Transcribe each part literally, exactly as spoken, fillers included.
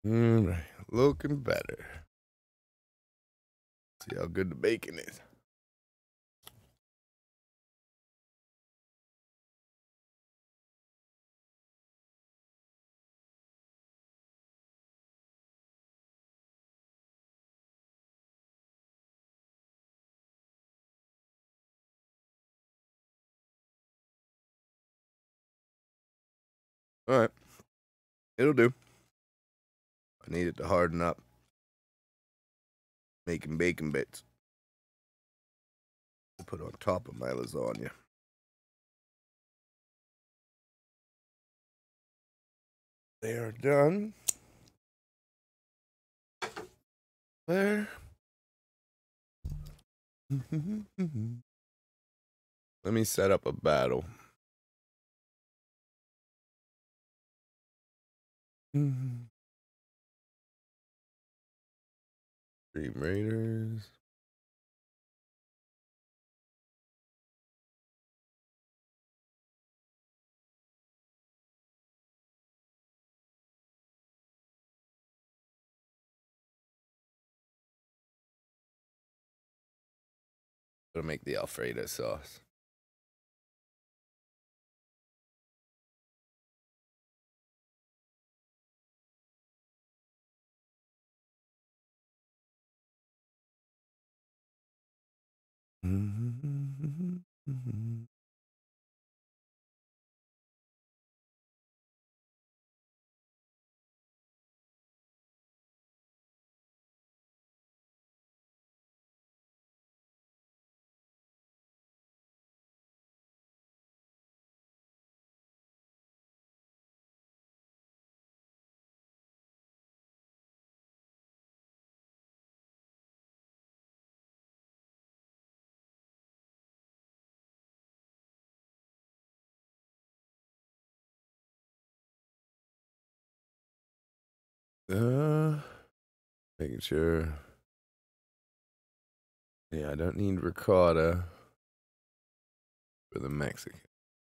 All right, looking better. See how good the bacon is. All right, it'll do. I need it to harden up. Making bacon bits. I'll put on top of my lasagna. They are done. There. Let me set up a battle. Dream Raiders. Gonna make the Alfredo sauce. Uh, making sure. Yeah, I don't need ricotta for the Mexican.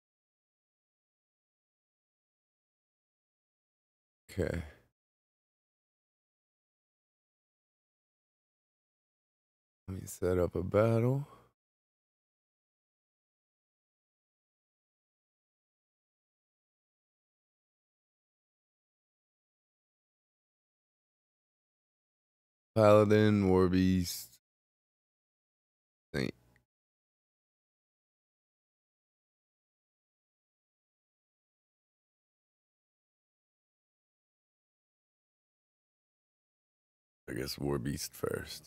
Okay. Let me set up a battle. Paladin, Warbeast, Saint. I guess Warbeast first.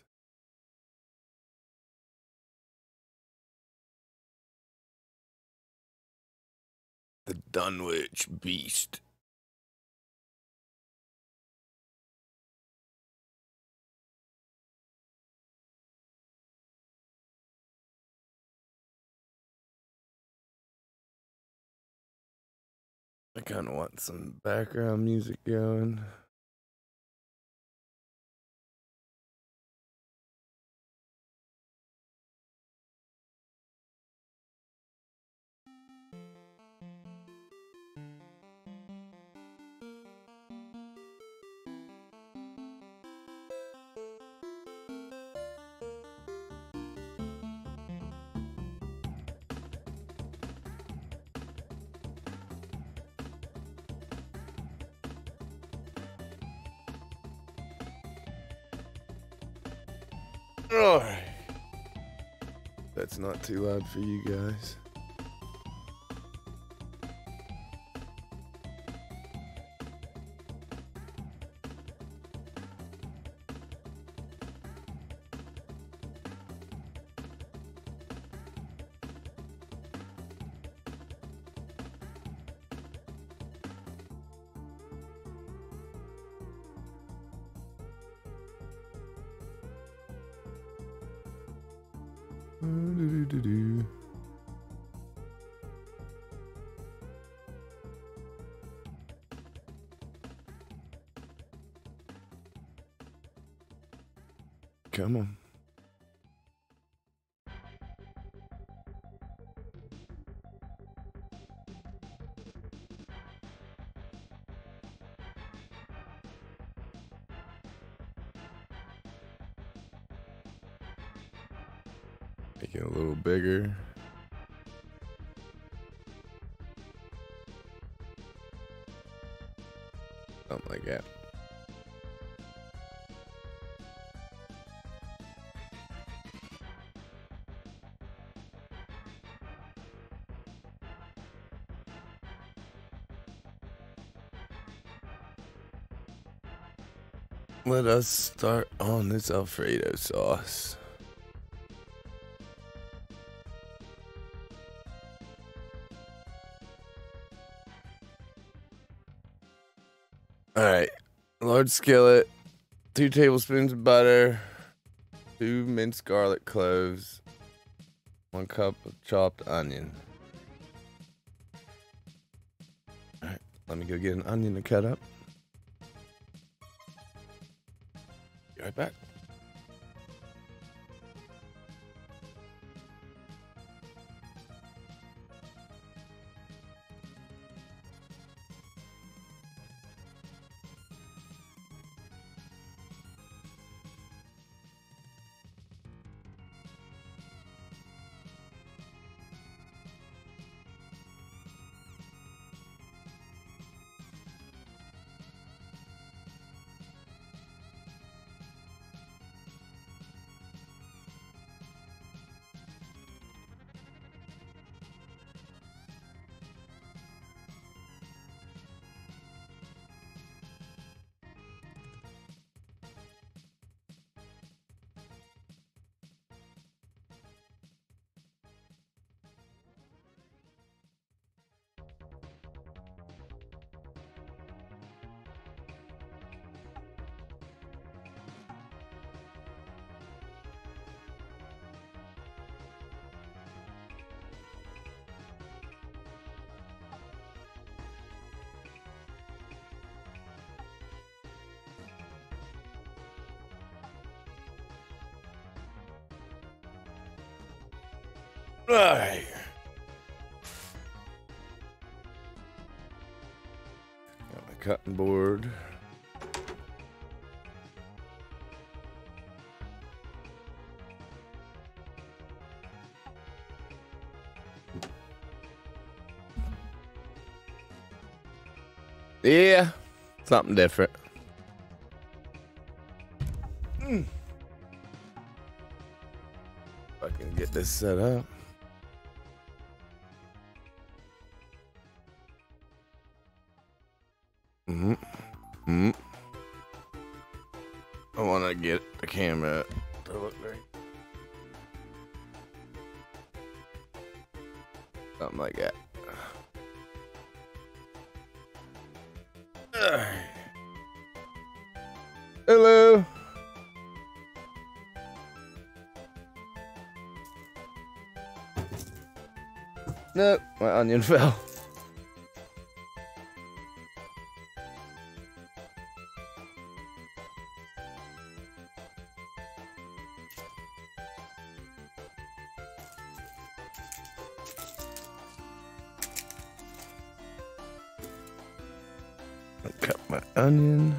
The Dunwich Beast. I kind of want some background music going. All right. That's not too loud for you guys. Do-do-do-do. Come on. Make it a little bigger. Something like that. Let us start on this Alfredo sauce. All right, large skillet, two tablespoons of butter, two minced garlic cloves, one cup of chopped onion. All right, let me go get an onion to cut up. Be right back. All right. Got my cutting board. Yeah, something different. Mm. If I can get this set up. Mm-hmm. Mm-hmm. I want to get the camera to look right. Something like that. All right. Hello. Nope, my onion fell. Cut my onion.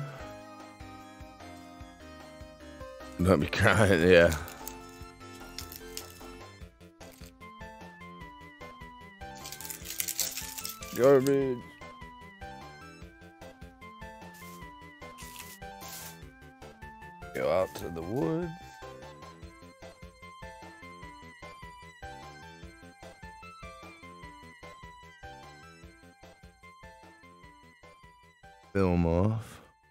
Don't be crying, yeah. Garbage. Go out to the woods. Film off.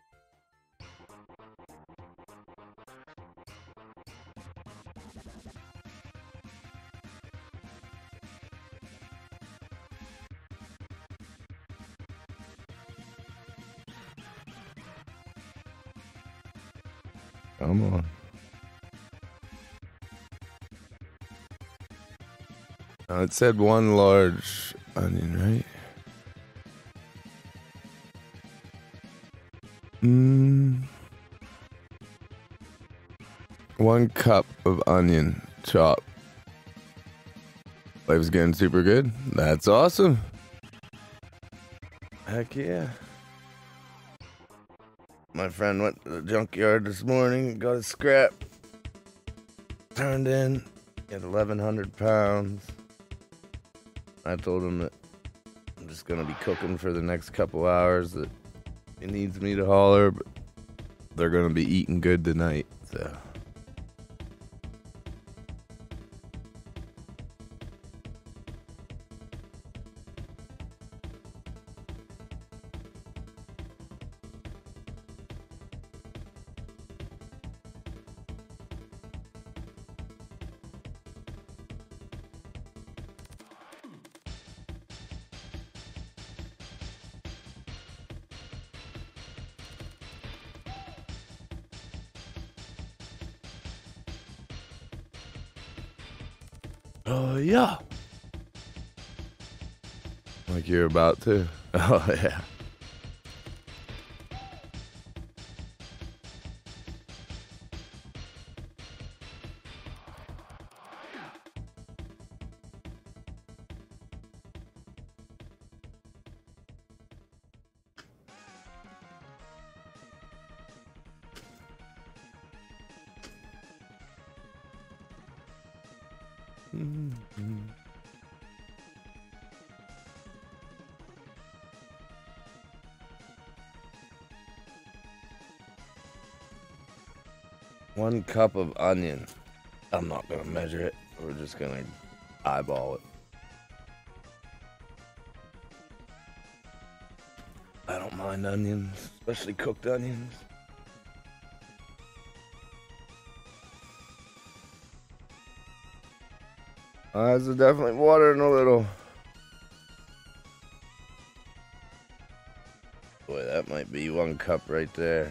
Come on. Uh, it said one large onion, right? Mm. One cup of onion chop. Flavor's getting super good. That's awesome. Heck yeah. My friend went to the junkyard this morning, got a scrap, turned in At eleven hundred pounds. I told him that I'm just gonna be cooking for the next couple hours. That he needs me to holler, but they're gonna be eating good tonight. So. Oh, yeah. Like you're about to. Oh, yeah. Mm-hmm. One cup of onion. I'm not gonna measure it. We're just gonna eyeball it. I don't mind onions, especially cooked onions. Eyes are definitely watering a little. Boy, that might be one cup right there.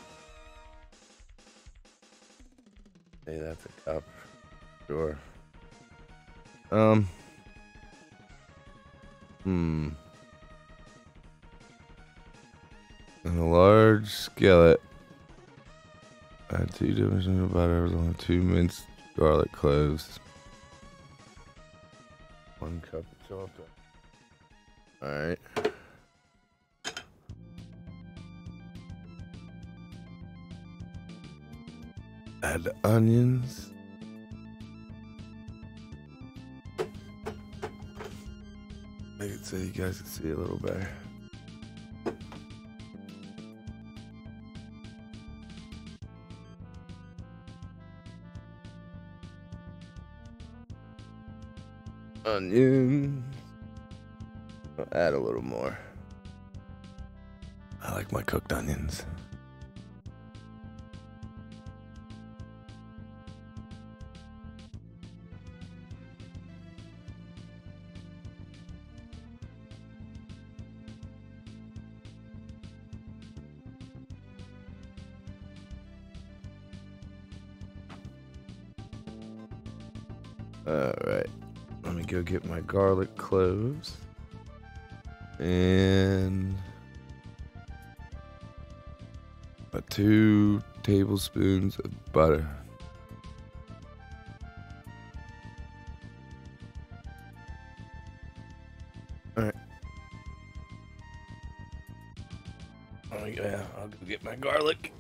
Hey, that's a cup. Sure. Um. Hmm. In a large skillet, add two tablespoons of butter with only two minced garlic cloves. One cup of chocolate. All right. Add the onions. Make it so you guys can see a little better. Onions. I'll add a little more. I like my cooked onions. All right. Let me go get my garlic cloves. And about two tablespoons of butter. All right. Let me go, yeah, I'll go get my garlic.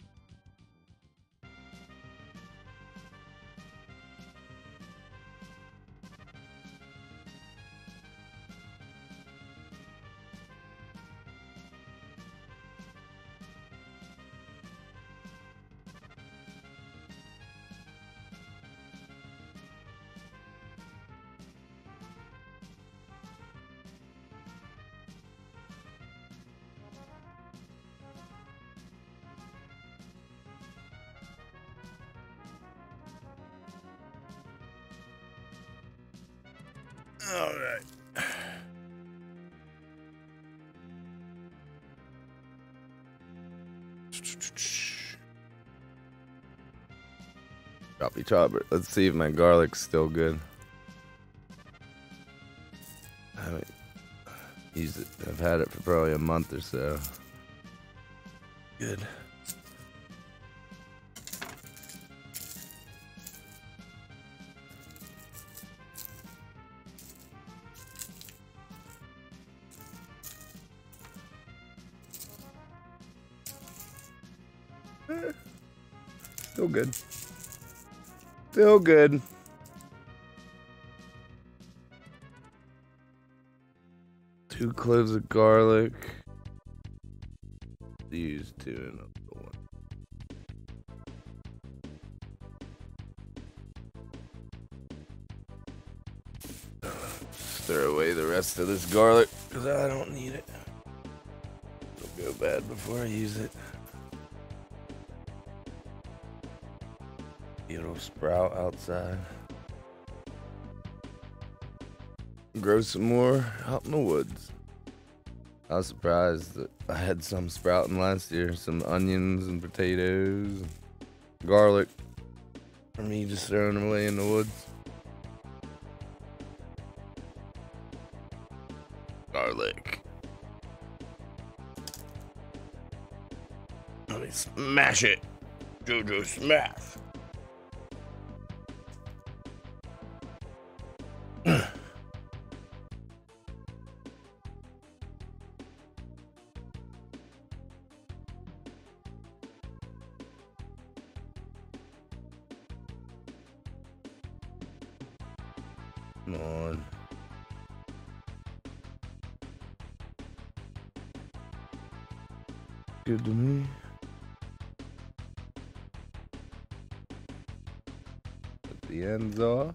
All right. Choppy chopper. Let's see if my garlic's still good. I haven't used it. I've had it for probably a month or so. Good. Still good. Still good. Two cloves of garlic. Use two and another one. Throw away the rest of this garlic because I don't need it. It'll go bad before I use it. It'll sprout outside. Grow some more out in the woods. I was surprised that I had some sprouting last year. Some onions and potatoes, and garlic. For me, just throwing them away in the woods. Garlic. Let me smash it. Jojo smash. Come on. Good to me. Put the ends off.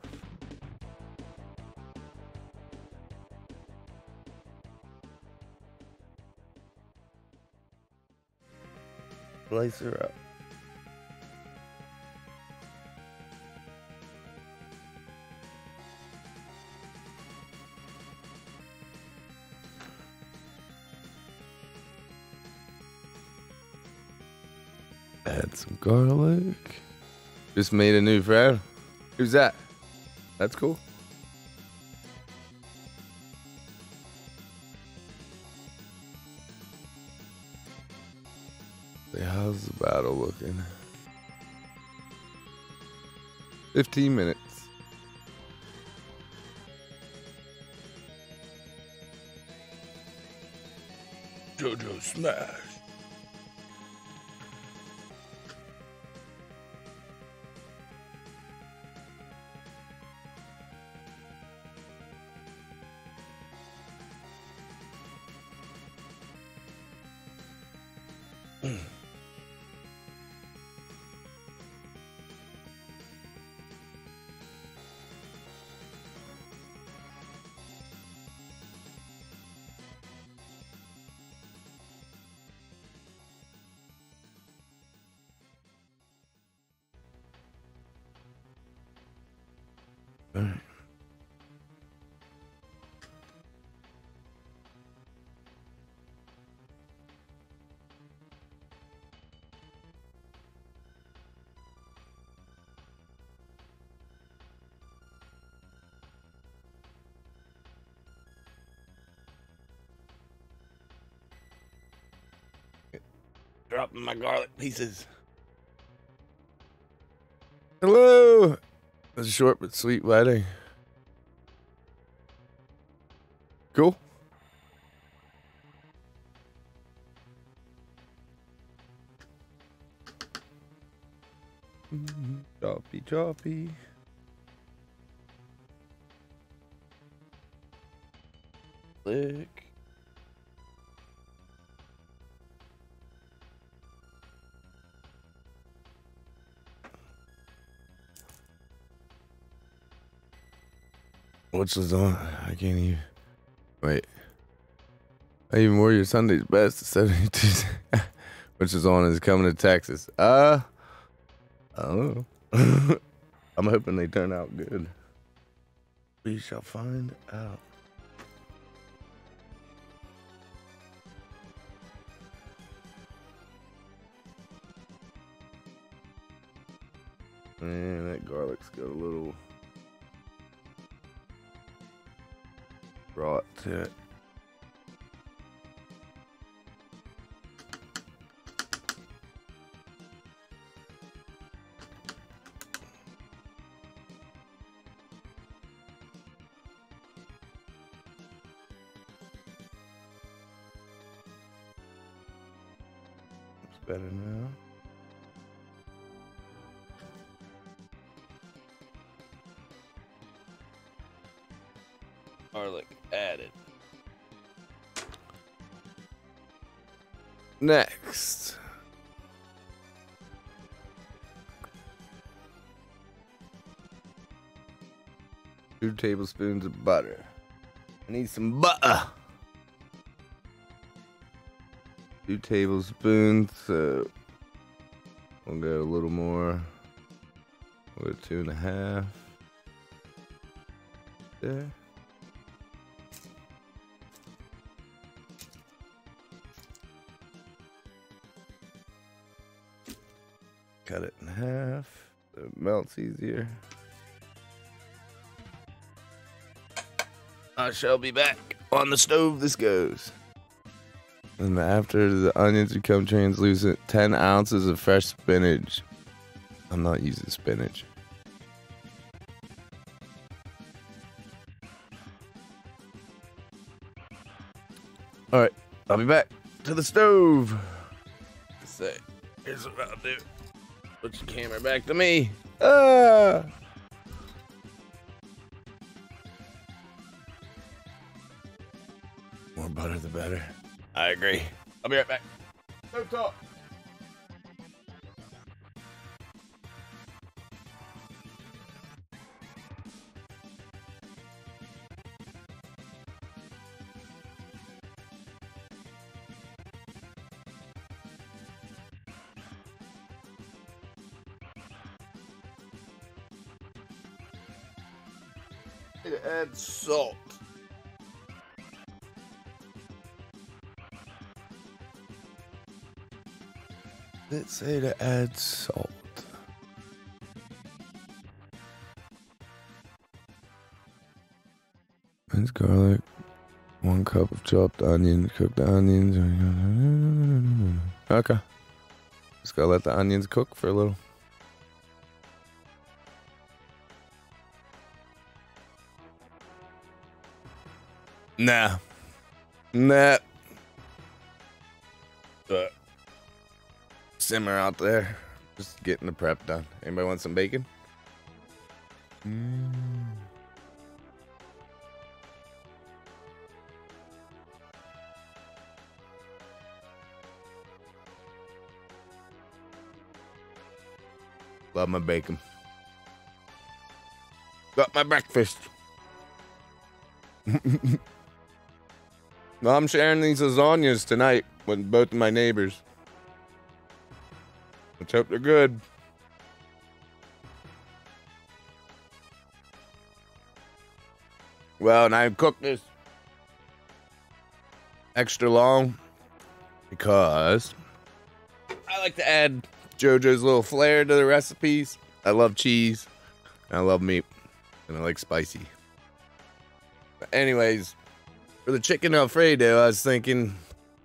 Slice her up. Add some garlic. Just made a new friend. Who's that? That's cool. So how's the battle looking? Fifteen minutes. Jojo smash. All right. Dropping my garlic pieces. Hello. It was a short but sweet wedding. Cool. Mm-hmm. Choppy, choppy. Lick. Which was on? I can't even. Wait. I even wore your Sunday's best at seventy-two. Which is on is coming to Texas. Uh, I don't know. I'm hoping they turn out good. We shall find out. Man, that garlic's got a little rot to it. It's better now. Garlic added. Next. Two tablespoons of butter. I need some butter. Two tablespoons, so we'll go a little more. We'll go two and a half. There. Cut it in half so it melts easier. I shall be back. On the stove this goes. And after the onions become translucent, ten ounces of fresh spinach. I'm not using spinach. All right, I'll be back to the stove. So, here's what I'll do. Put your camera back to me. Ah! More butter, the better. I agree. I'll be right back. Stove talk. Add salt. Let's say to add salt. Minced garlic. One cup of chopped onions. Cook the onions. Okay. Just gotta let the onions cook for a little. Nah. Nah. Uh, simmer out there. Just getting the prep done. Anybody want some bacon? Mm. Love my bacon. Got my breakfast. Well, I'm sharing these lasagnas tonight with both of my neighbors. Let's hope they're good. Well, and I cooked this extra long because I like to add JoJo's little flair to the recipes. I love cheese, and I love meat, and I like spicy. But anyways, for the chicken Alfredo, I was thinking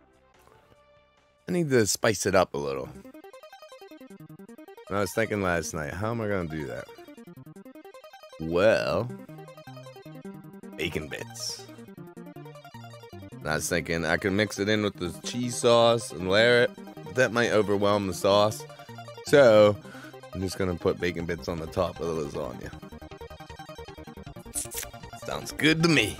I need to spice it up a little. And I was thinking last night, how am I going to do that? Well, bacon bits. And I was thinking I could mix it in with the cheese sauce and layer it, but that might overwhelm the sauce. So, I'm just going to put bacon bits on the top of the lasagna. Sounds good to me.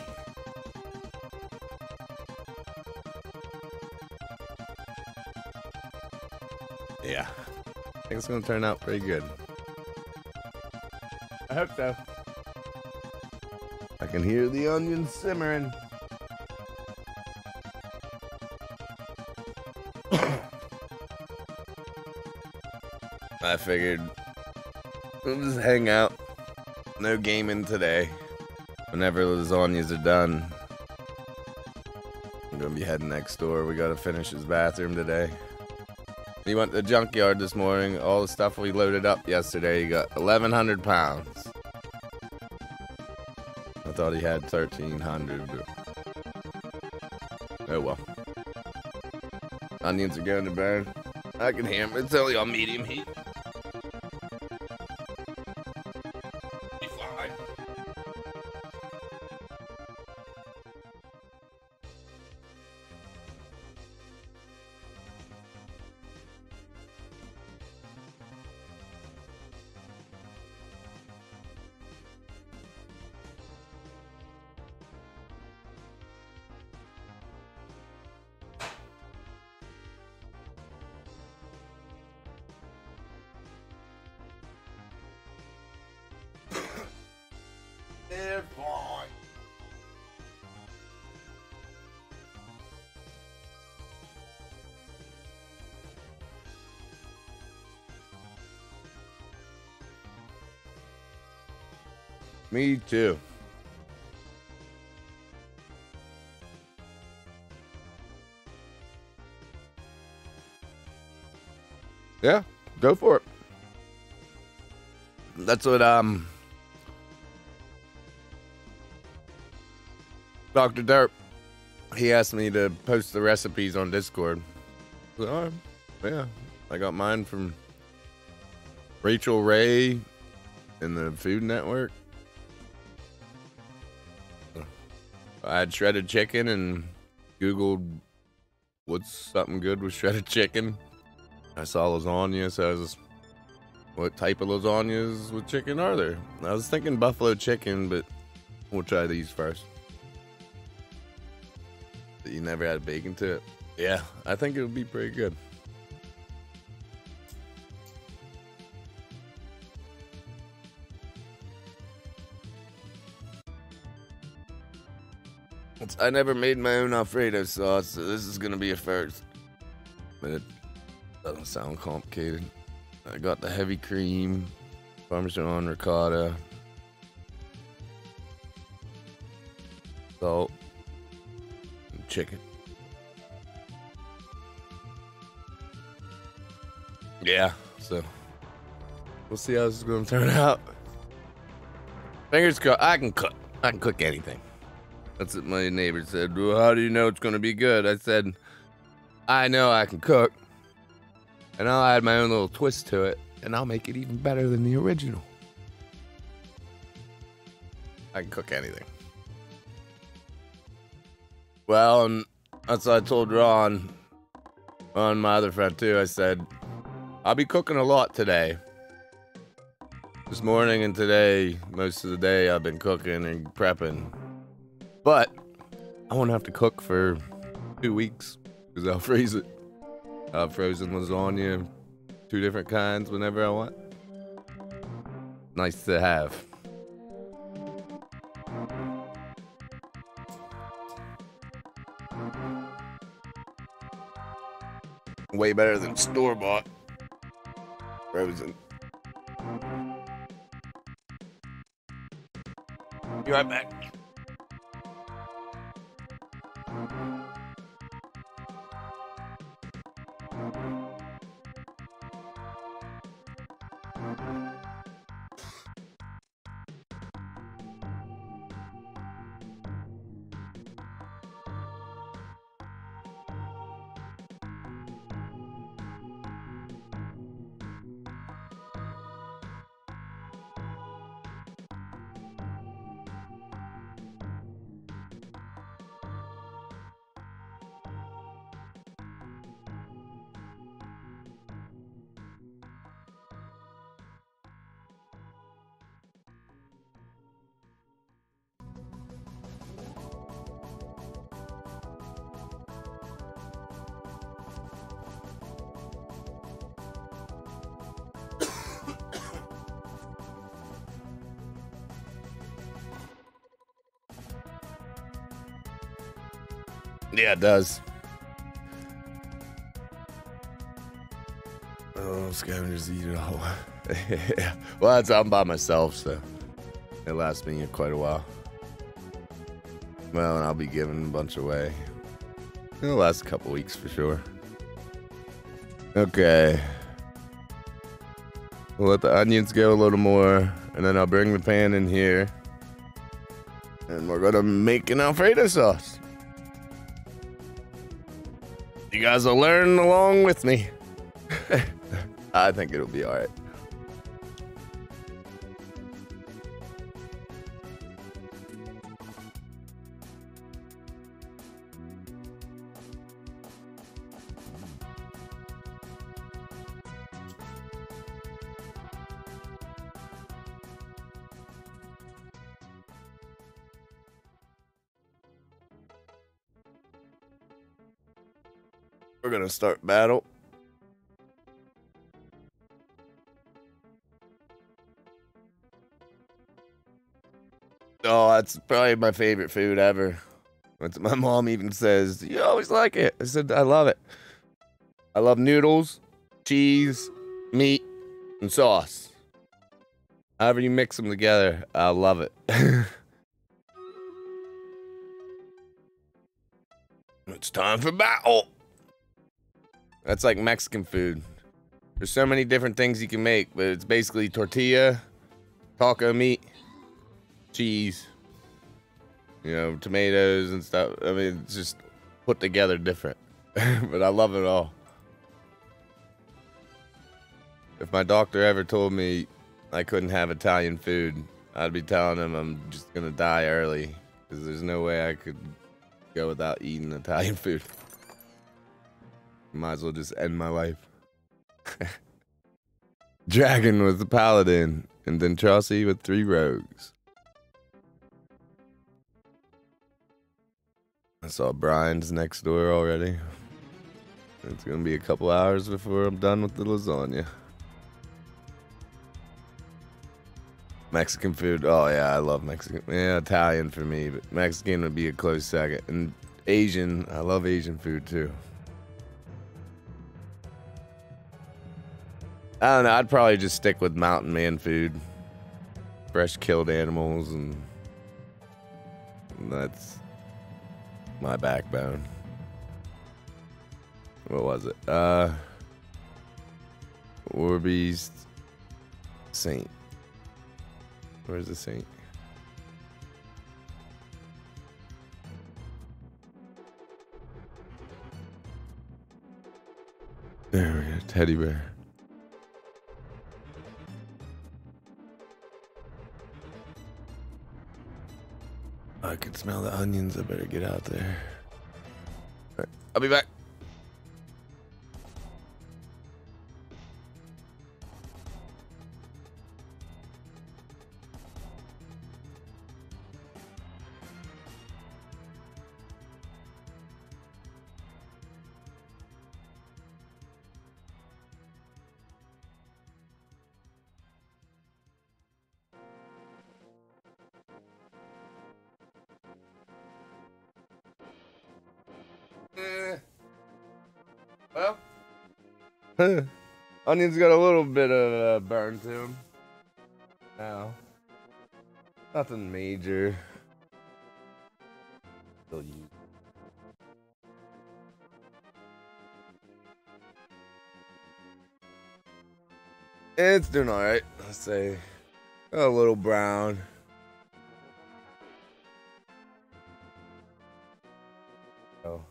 Yeah, I think it's gonna turn out pretty good. I hope so. I can hear the onions simmering. I figured we'll just hang out. No gaming today. Whenever lasagnas are done, I'm gonna be heading next door. We gotta finish his bathroom today. He went to the junkyard this morning. All the stuff we loaded up yesterday, he got eleven hundred pounds. I thought he had thirteen hundred. But oh well. Onions are going to burn. I can hear them. It's only on medium heat. Be fine. They're fine. Me too. Yeah, go for it. That's what um Doctor Derp, he asked me to post the recipes on Discord. So, all right, yeah, I got mine from Rachel Ray in the Food Network. I had shredded chicken and Googled what's something good with shredded chicken. I saw lasagna, so I was, what type of lasagnas with chicken are there? I was thinking buffalo chicken, but we'll try these first. You never had bacon to it? Yeah, I think it would be pretty good. It's, I never made my own Alfredo sauce, so this is gonna be a first. But it doesn't sound complicated. I got the heavy cream, Parmesan, ricotta, salt, and chicken. Yeah, so we'll see how this is gonna turn out. Fingers crossed. I can cook. I can cook anything. That's what my neighbor said. Well, how do you know it's gonna be good? I said, I know I can cook, and I'll add my own little twist to it, and I'll make it even better than the original. I can cook anything. Well, and that's what I told Ron, Ron, my other friend too. I said, I'll be cooking a lot today. This morning and today, most of the day, I've been cooking and prepping. But I won't have to cook for two weeks because I'll freeze it. I'll have frozen lasagna, two different kinds whenever I want. Nice to have. Way better than store-bought frozen. Be right back. Yeah, it does. Oh, scavengers eat it all. Yeah. Well, that's, I'm by myself, so it lasts me quite a while. Well, and I'll be giving a bunch away. It'll last a couple weeks for sure. Okay. We'll let the onions go a little more, and then I'll bring the pan in here. And we're gonna make an Alfredo sauce. You guys will learn along with me. I think it'll be all right. We're gonna start battle. it's probably my favorite food ever. It's, my mom even says, "You always like it." I said, "I love it. I love noodles, cheese, meat, and sauce. However you mix them together, I love it." It's time for battle. That's like Mexican food. There's so many different things you can make, but it's basically tortilla, taco meat, cheese, you know, tomatoes and stuff. I mean, it's just put together different. But I love it all. If my doctor ever told me I couldn't have Italian food, I'd be telling him I'm just gonna die early, because there's no way I could go without eating Italian food. Might as well just end my life. Dragon was the paladin, and then Chelsea with three rogues. I saw Brian's next door already. It's gonna be a couple hours before I'm done with the lasagna. Mexican food. Oh yeah, I love Mexican. Yeah, Italian for me, but Mexican would be a close second. And Asian, I love Asian food too. I don't know, I'd probably just stick with mountain man food. Fresh killed animals, and that's my backbone. What was it? Uh, Orbeez Saint. Where's the Saint? There we go, teddy bear. I can smell the onions. I better get out there. All right, I'll be back. Eh. Well, onions got a little bit of uh, burn to them. Now, nothing major. Still use. It's doing all right. Let's say a little brown. Oh.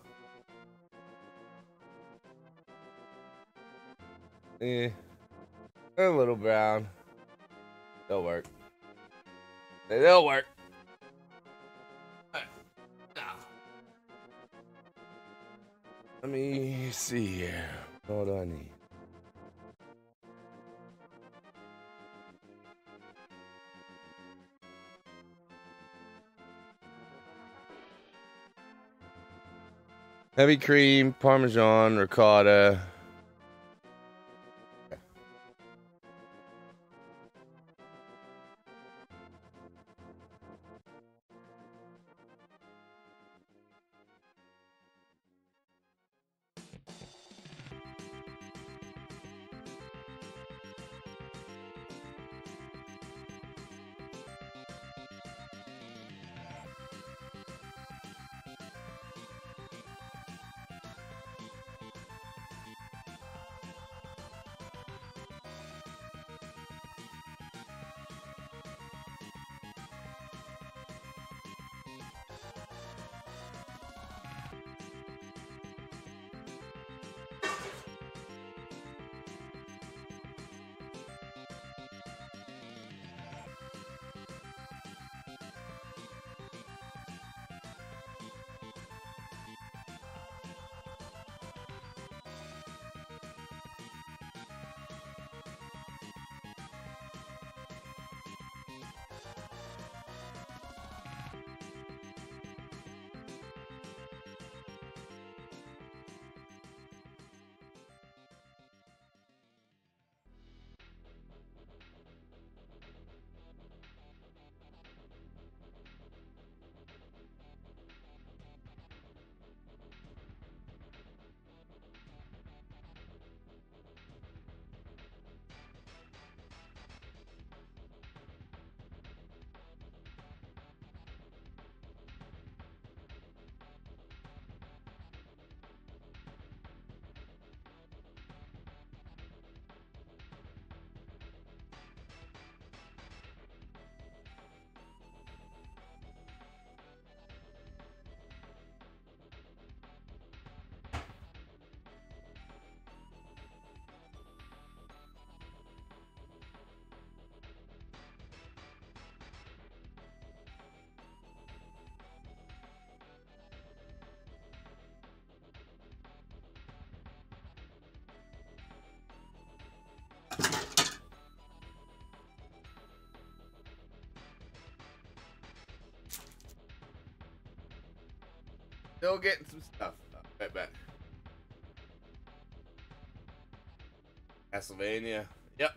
Yeah, a little brown. They'll work. They'll work. Let me see here. What do I need? Heavy cream, Parmesan, ricotta. Still getting some stuff. Right back. Castlevania. Yep.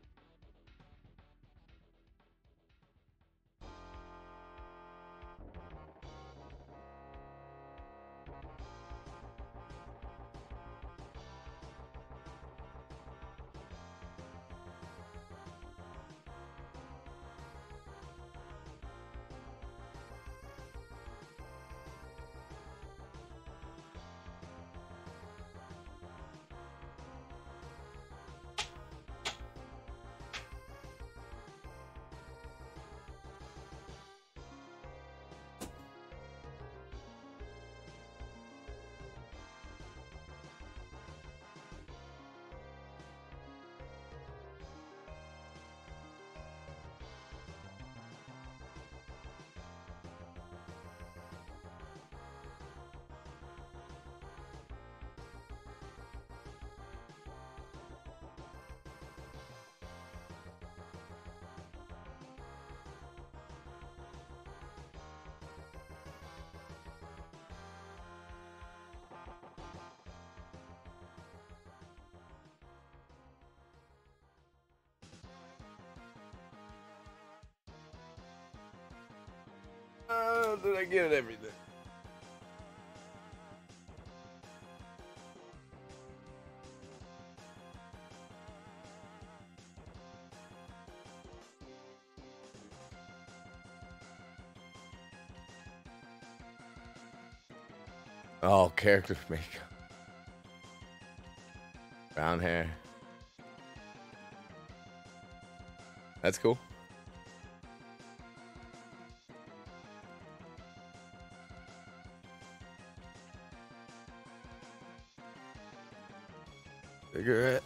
Oh, did I get everything? Oh, character makeup. Brown hair. That's cool. Cigarette.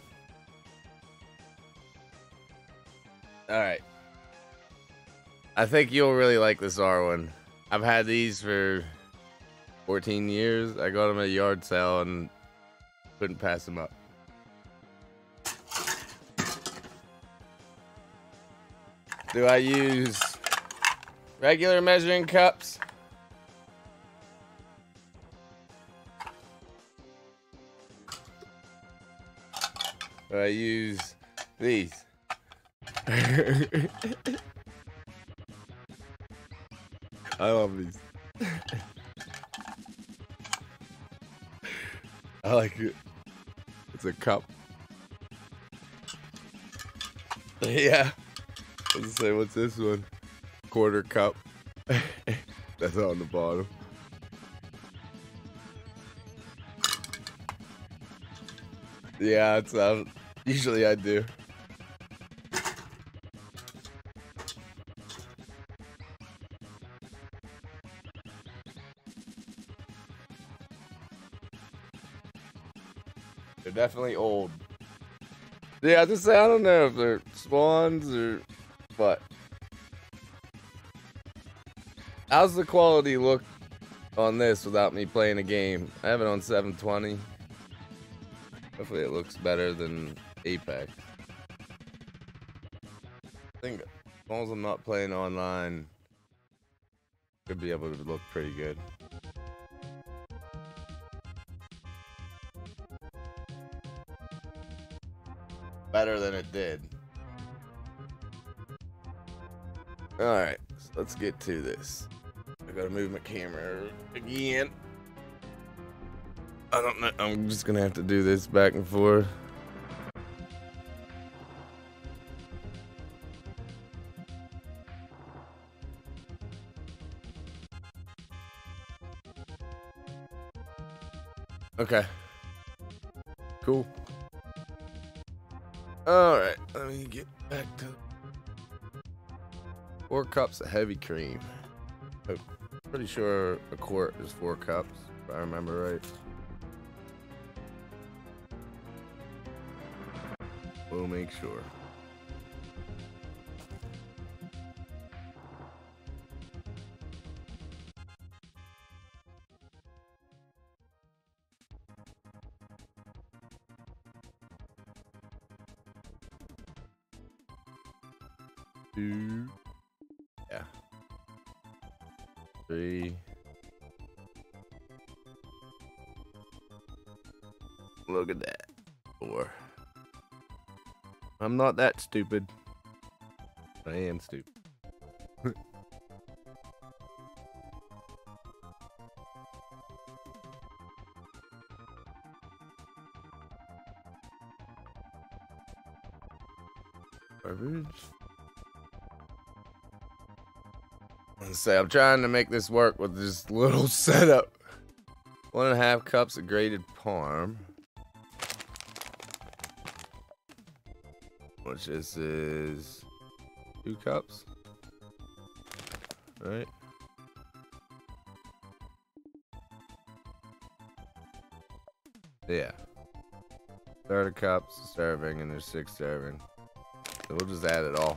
All right. I think you'll really like this R one. I've had these for fourteen years. I got them at a yard sale and couldn't pass them up. Do I use regular measuring cups? Do I use these? I love these. I like it. It's a cup. Yeah. Let's say, what's this one? Quarter cup. That's on the bottom. Yeah, it's uh, usually I do. They're definitely old. Yeah, I just say I don't know if they're swans or what. How's the quality look on this without me playing a game? I have it on seven twenty. Hopefully it looks better than Apex. I think as long as I'm not playing online, should be able to look pretty good. Better than it did. Alright, so let's get to this. I gotta move my camera again. I don't know, I'm just gonna have to do this back and forth. Okay. Cool. Alright, let me get back to four cups of heavy cream. I'm pretty sure a quart is four cups, if I remember right. We'll make sure. Two. Yeah. Three. Look at that. Four. I'm not that stupid. I am stupid. Garbage. Let's say I'm trying to make this work with this little setup. One and a half cups of grated parm. Which this is two cups. Right? Yeah. thirty cups serving, and there's six serving. So we'll just add it all.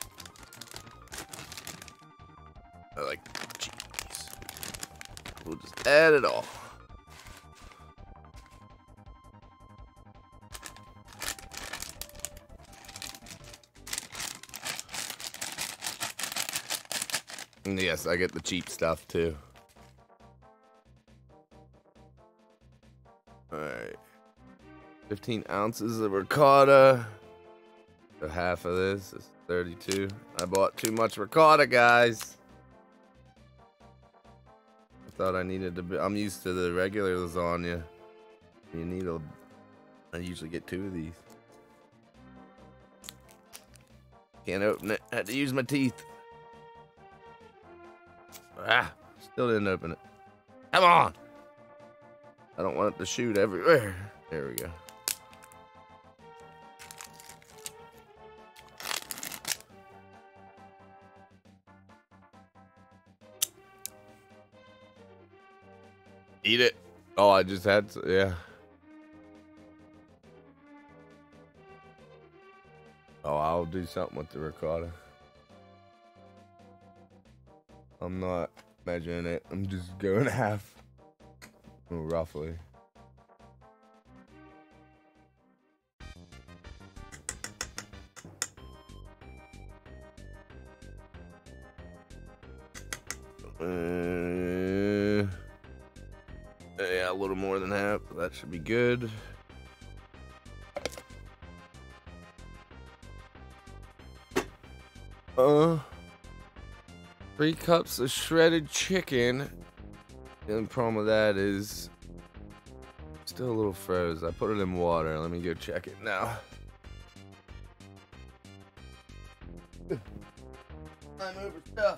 I like cheese. We'll just add it all. And yes, I get the cheap stuff too. Alright. fifteen ounces of ricotta. So half of this is thirty-two. I bought too much ricotta, guys. I thought I needed to be. I'm used to the regular lasagna. You need a. I usually get two of these. Can't open it. I had to use my teeth. Ah, still didn't open it. Come on. I don't want it to shoot everywhere. There we go. Eat it. Oh, I just had to, yeah. Oh, I'll do something with the ricotta. I'm not measuring it. I'm just going half. Oh, roughly. Uh, yeah, a little more than half. That should be good. Uh, three cups of shredded chicken. The only problem with that is still a little froze. I put it in water. Let me go check it now. I'm over stuff.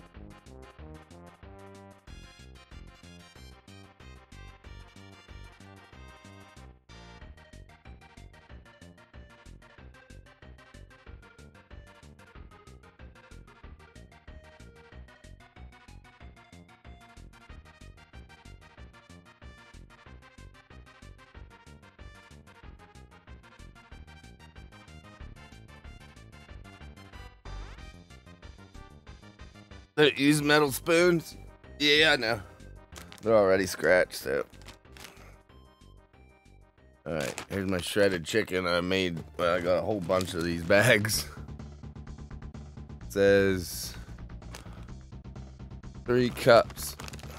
They use metal spoons? Yeah, I know. They're already scratched, so. Alright, here's my shredded chicken I made. Well, I got a whole bunch of these bags. It says three cups.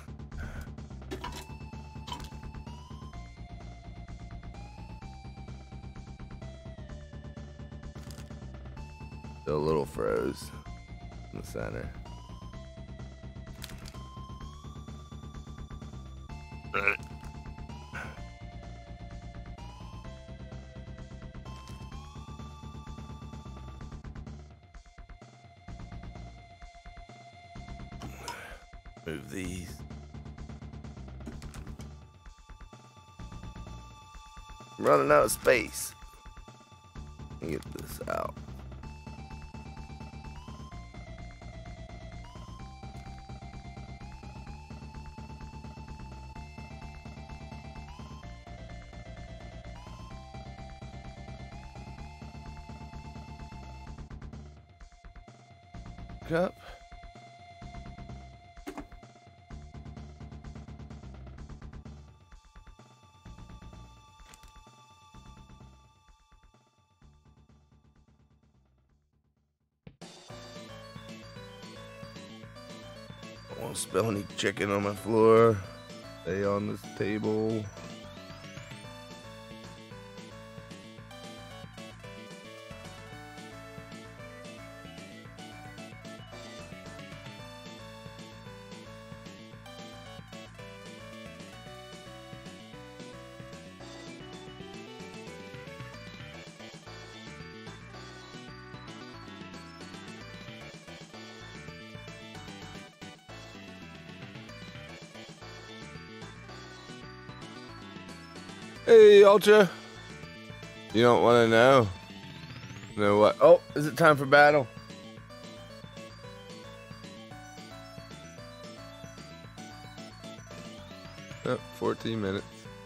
Still a little froze in the center. Move these. I'm running out of space. Let me get this out. Cup. I won't spill any chicken on my floor. Stay on this table. Hey, Ultra. You don't want to know? Know what? Oh, is it time for battle? Oh, fourteen minutes.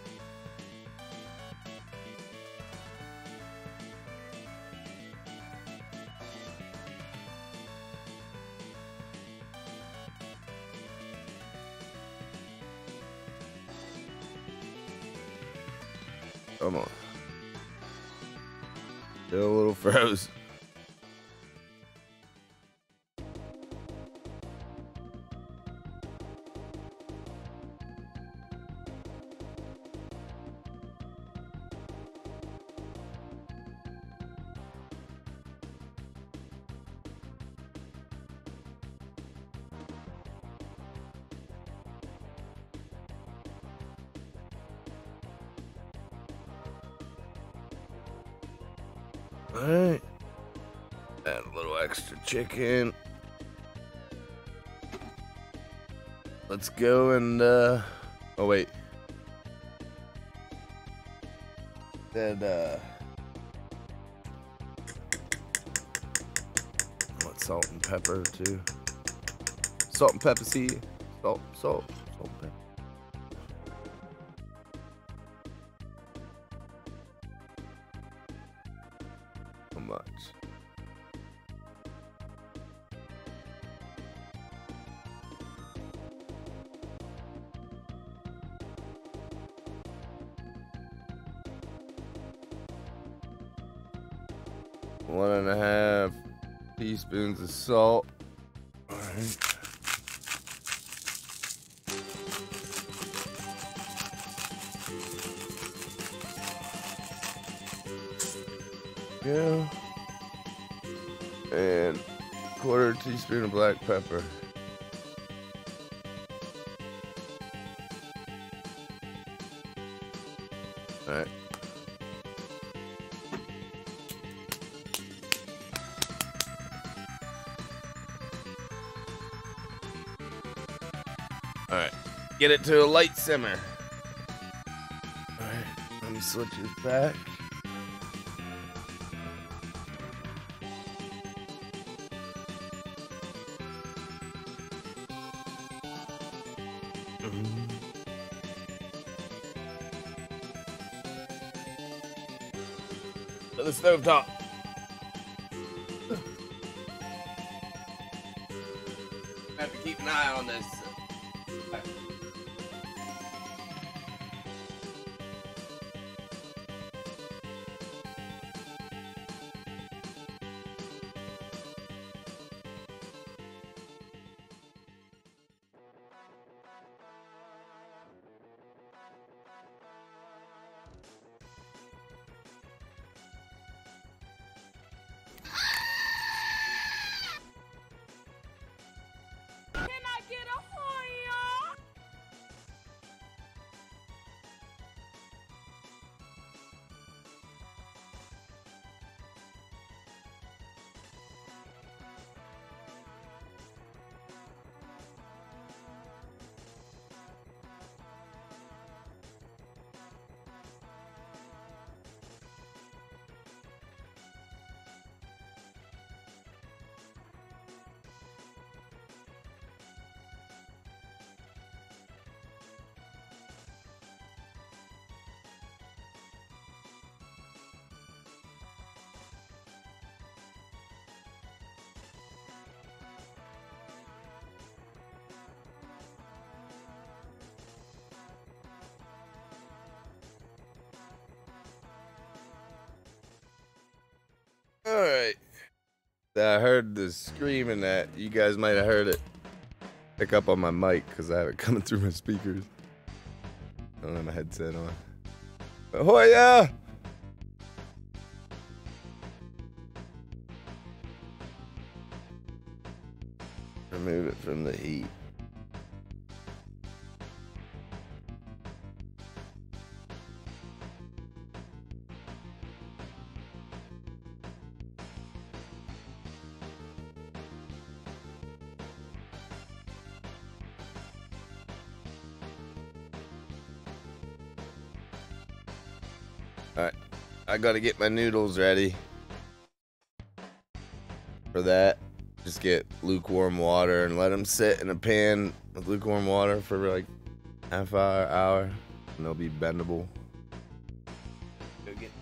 Come on. Still a little froze. Alright. Add a little extra chicken. Let's go and, uh... oh, wait. Then, uh... I want salt and pepper, too. Salt and pepper seed. Salt, salt, salt and pepper. Much. One and a half teaspoons of salt. All right. Go. And quarter teaspoon of black pepper. All right. All right. Get it to a light simmer. All right. Let me switch this back. To the stove top. I have to keep an eye on this. All right. I heard the screaming that you guys might have heard it pick up on my mic because I have it coming through my speakers. I don't have my headset on. Ahoy, yeah! Remove it from the heat. Alright, I gotta get my noodles ready. For that, just get lukewarm water and let them sit in a pan with lukewarm water for like half hour, hour, and they'll be bendable. Go get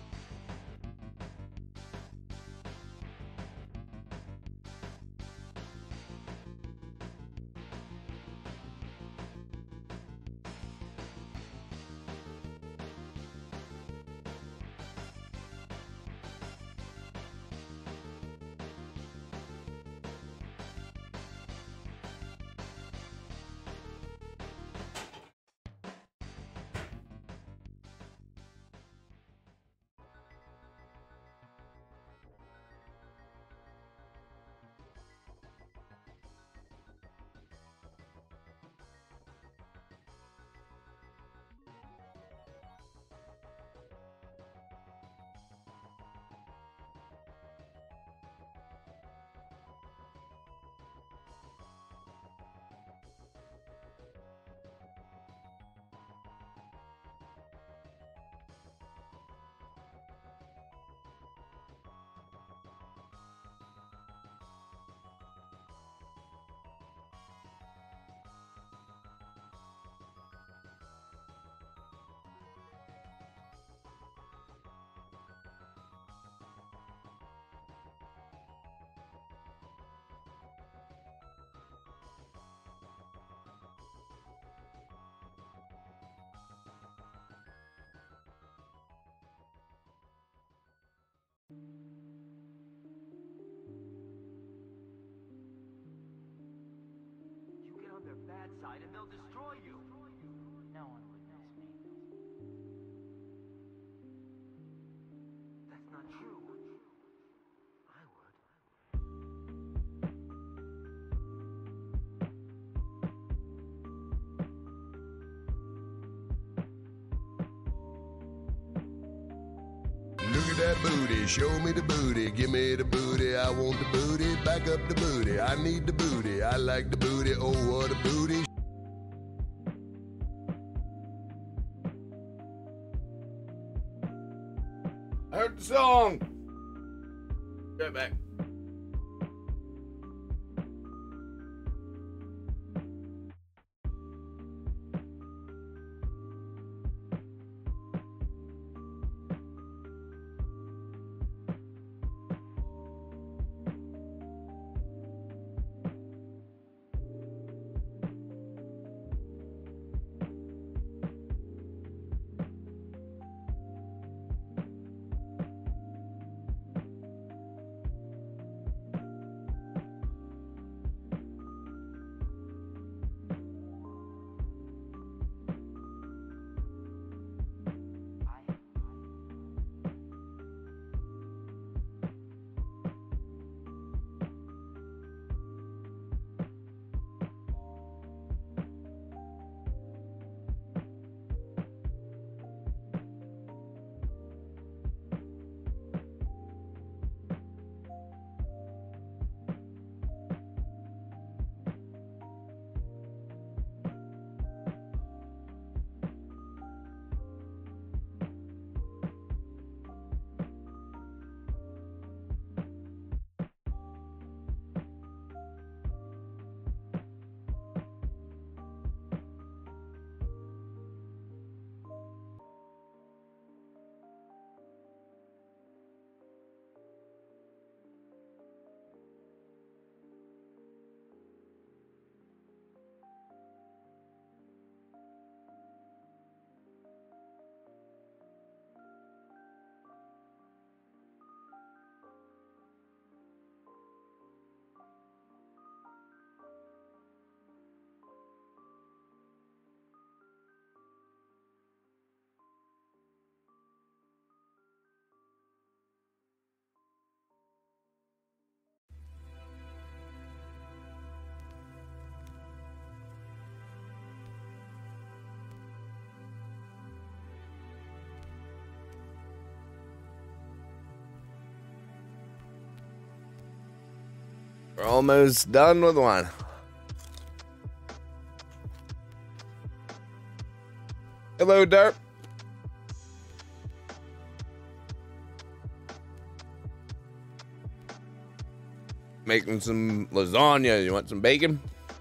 You get on their bad side and they'll destroy you. No one would miss me. That's not true. I would. Look at that booty, show me the booty, give me the booty, I want the booty, back up the booty, I need the booty, I like the booty, oh what a booty. I heard the song. Go back. We're almost done with one. Hello, Derp. making some lasagna. You want some bacon?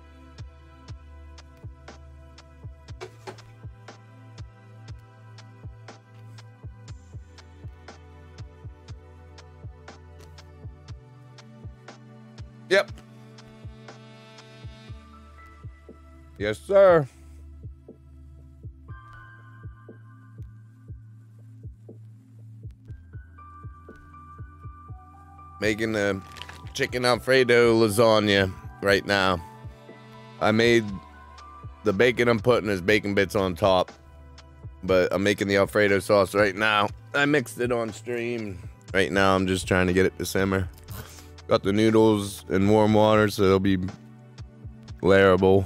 Yep. Yes, sir. Making a chicken Alfredo lasagna right now. I made the bacon I'm putting as bacon bits on top, but I'm making the Alfredo sauce right now. I mixed it on stream. Right now I'm just trying to get it to simmer. Got the noodles in warm water so they'll be layerable.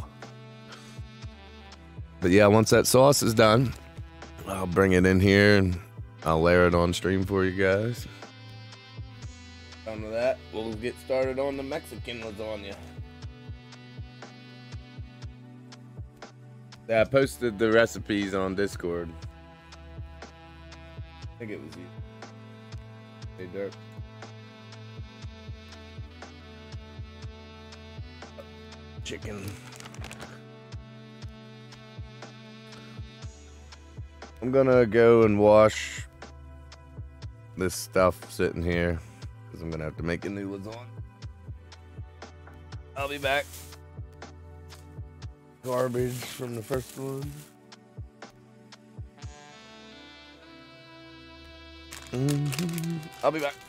But yeah, once that sauce is done, I'll bring it in here and I'll layer it on stream for you guys. Done with that, we'll get started on the Mexican lasagna. Yeah, I posted the recipes on Discord. I think it was you. Hey, Dirk. Chicken. I'm gonna go and wash this stuff sitting here because I'm gonna have to make a new lasagna. I'll be back. Garbage from the first one. Mm-hmm. I'll be back.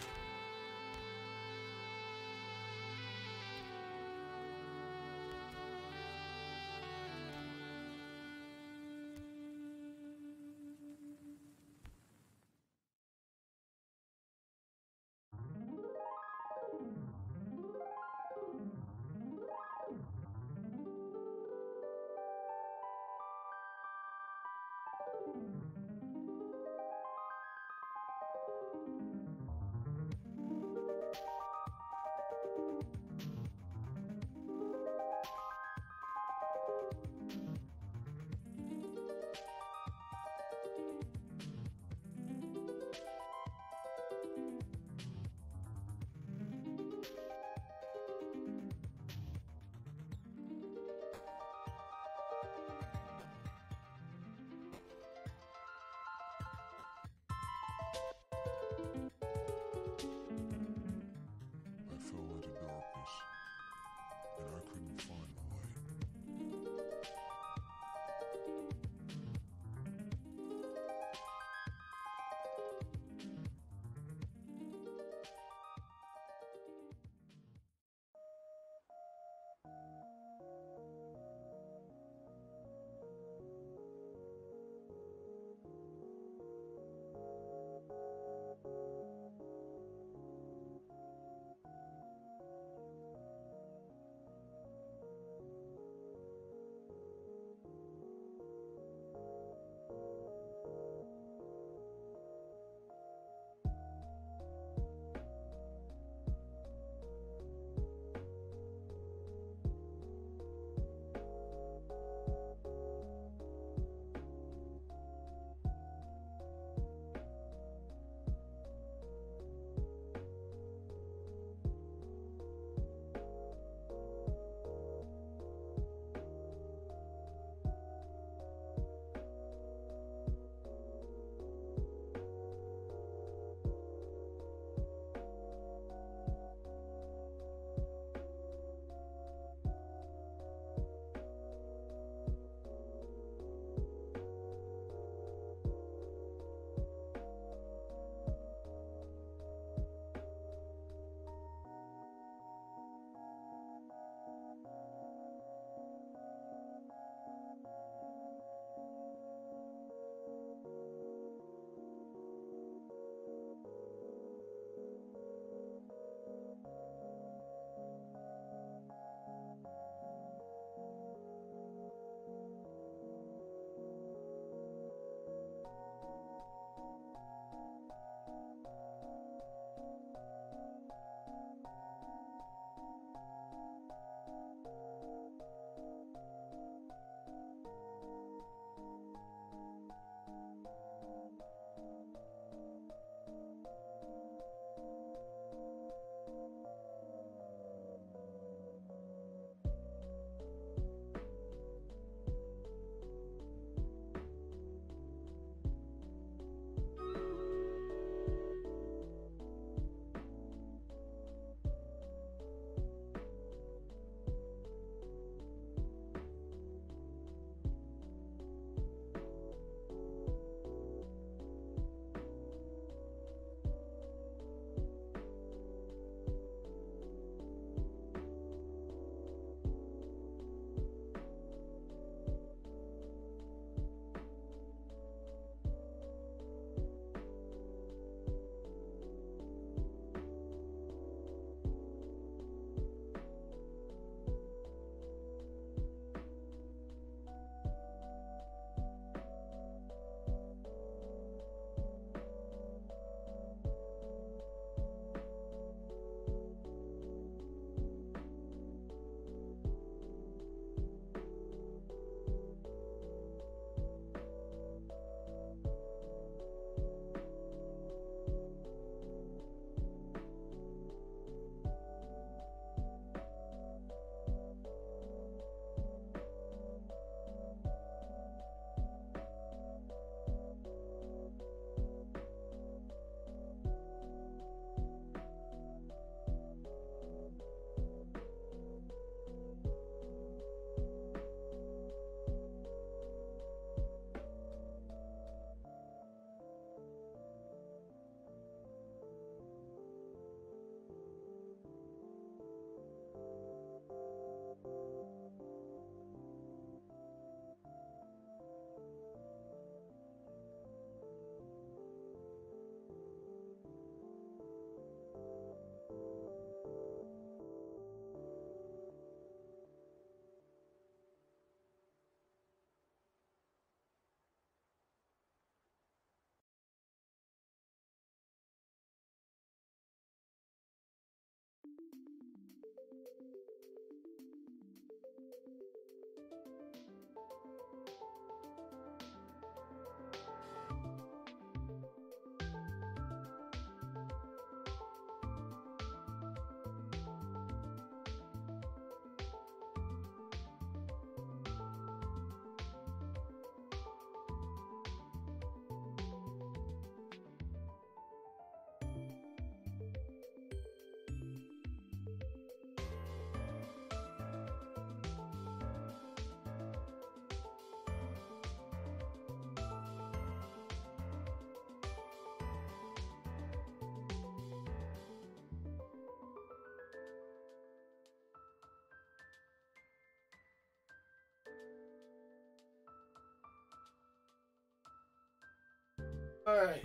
All right.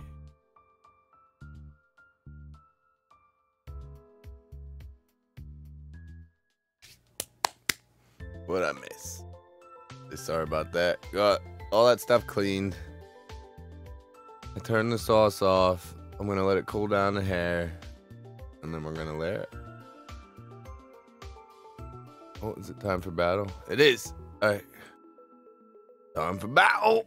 What'd I miss? Sorry about that. Got all that stuff cleaned. I turned the sauce off. I'm gonna let it cool down the hair, and then we're gonna layer it. Oh, is it time for battle? It is. All right. Time for battle.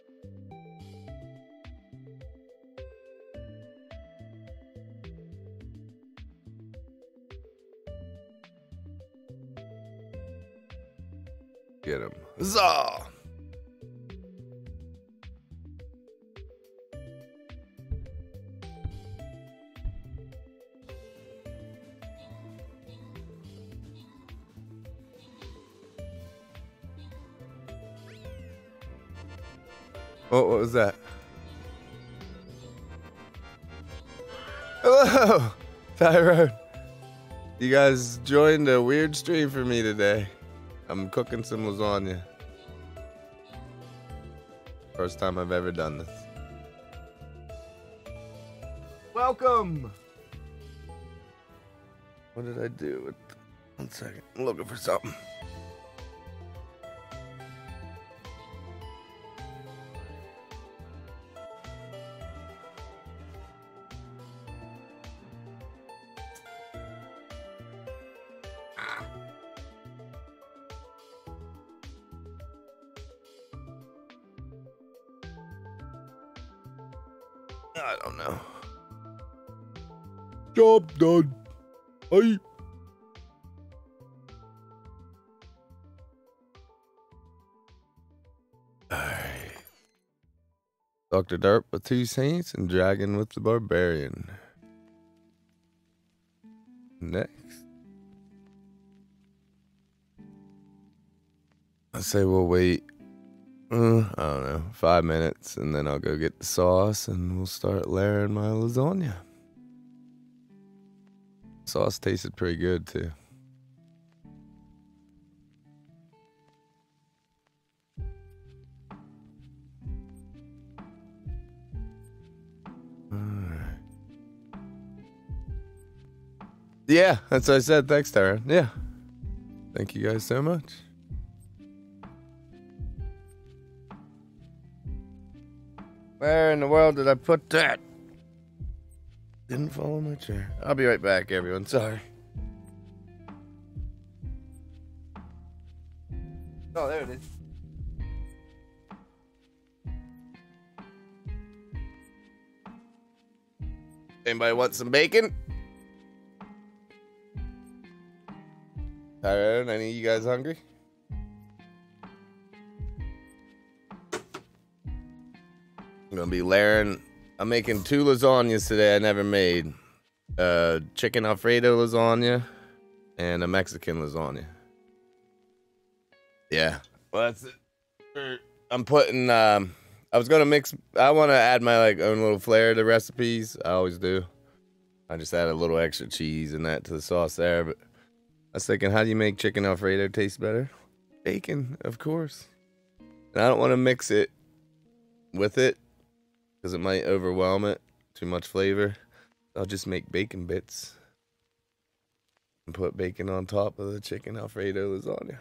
Get him. Huzzah! Oh, what was that? Hello, Tyrone. You guys joined a weird stream for me today. I'm cooking some lasagna. First time I've ever done this. Welcome! What did I do with... One second. I'm looking for something. I don't know. Job done. Aye. Alright. Doctor Derp with two saints and Dragon with the barbarian. Next. I say we'll wait. Uh, I don't know, five minutes, and then I'll go get the sauce, and we'll start layering my lasagna. Sauce tasted pretty good, too. Alright. Yeah, that's what I said. Thanks, Tara. Yeah. Thank you guys so much. Where in the world did I put that? Didn't fall in my chair. I'll be right back, everyone. Sorry. Oh, there it is. Anybody want some bacon? Tyrone, any of you guys hungry? I'm gonna be layering. I'm making two lasagnas today I never made. Uh, chicken Alfredo lasagna and a Mexican lasagna. Yeah, well that's it. I'm putting. Um, I was gonna mix. I want to add my like own little flair to recipes. I always do. I just add a little extra cheese and that to the sauce there. But I was thinking, how do you make chicken Alfredo taste better? Bacon, of course. And I don't want to mix it with it, because it might overwhelm it. Too much flavor. I'll just make bacon bits and put bacon on top of the chicken Alfredo lasagna.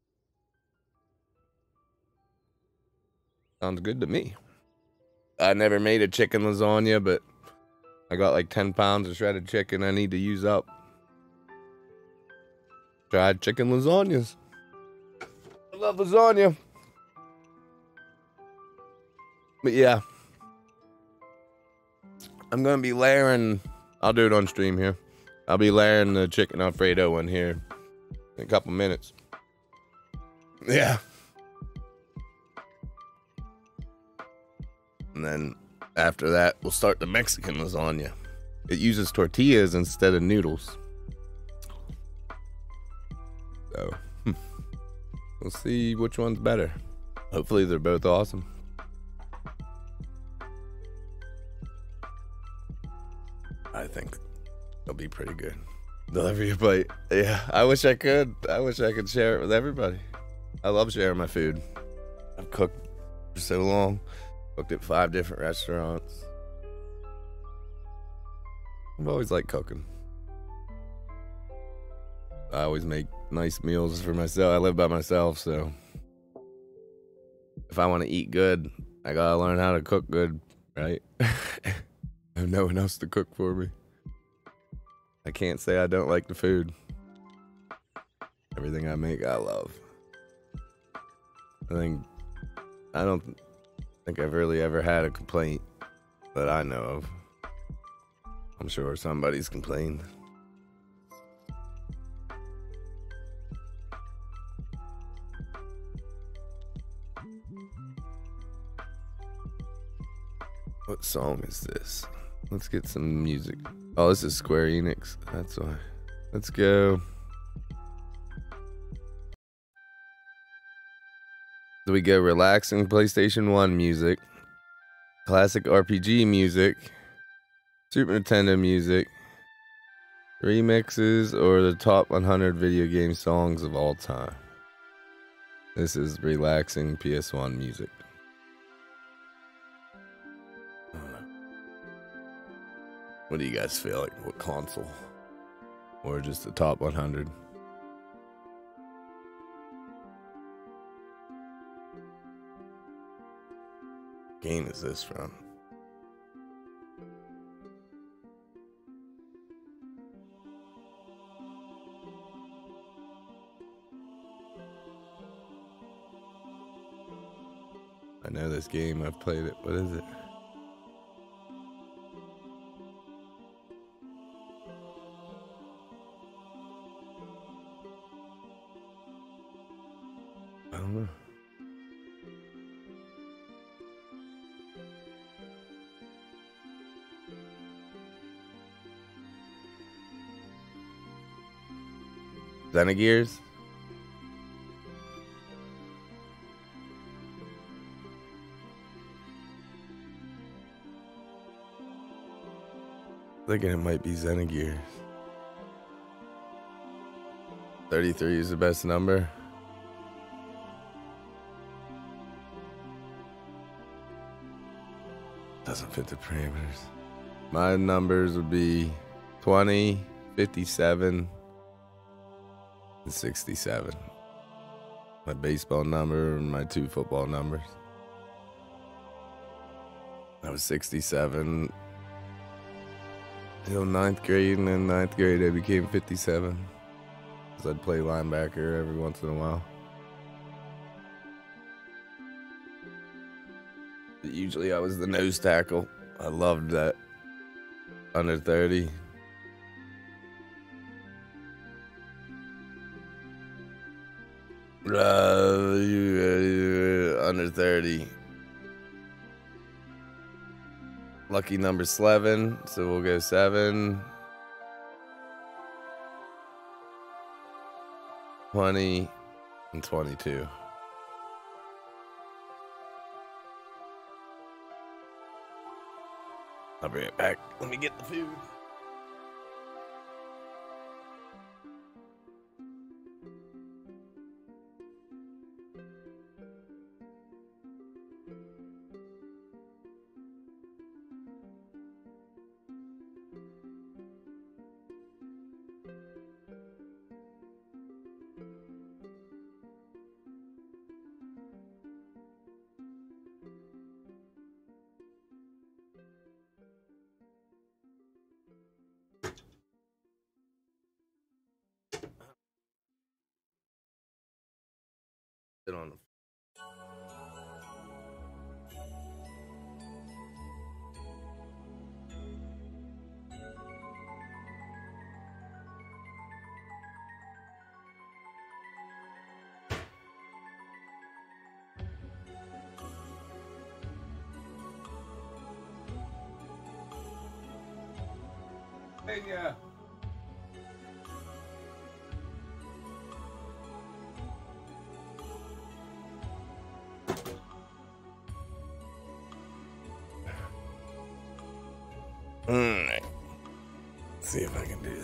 Sounds good to me. I never made a chicken lasagna, but I got like ten pounds of shredded chicken I need to use up. Fried chicken lasagnas. I love lasagna. But yeah. I'm going to be layering. I'll do it on stream here. I'll be layering the chicken Alfredo one here in a couple minutes. Yeah. And then after that, we'll start the Mexican lasagna. It uses tortillas instead of noodles. So, hmm. We'll see which one's better. Hopefully they're both awesome. I think they'll be pretty good. Deliver your plate. Yeah, I wish I could. I wish I could share it with everybody. I love sharing my food. I've cooked for so long. Cooked at five different restaurants. I've always liked cooking. I always make nice meals for myself. I live by myself, so if I want to eat good, I gotta learn how to cook good, right? I have no one else to cook for me. I can't say I don't like the food. Everything I make, I love. I think I don't think I've really ever had a complaint that I know of. I'm sure somebody's complained. What song is this? Let's get some music. Oh, this is Square Enix. That's why. Let's go. So we go relaxing PlayStation one music, classic R P G music, Super Nintendo music, remixes, or the top one hundred video game songs of all time. This is relaxing P S one music. What do you guys feel like? What console? Or just the top one hundred? What game is this from? I know this game. I've played it. What is it? I don't know. Xenogears? Thinking it might be Xenogears. thirty-three is the best number. Doesn't fit the parameters. My numbers would be twenty, fifty-seven, and sixty-seven. My baseball number and my two football numbers. I was sixty-seven till ninth grade, and then ninth grade I became fifty-seven. Because I'd play linebacker every once in a while. But usually I was the nose tackle. I loved that. Under thirty. Uh, under thirty. Lucky number seven, so we'll go seven. twenty and twenty-two. I'll bring it back. Let me get the food. Sit on the. Hey, yeah. All right. Let's see if I can do this.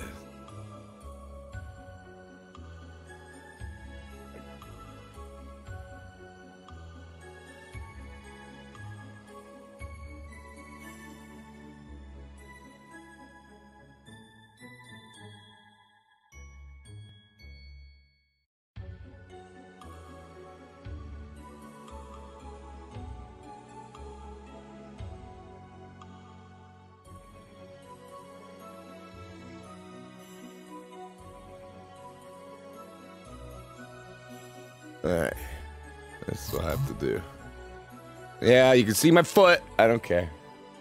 Alright. This is what I have to do. Yeah, you can see my foot. I don't care.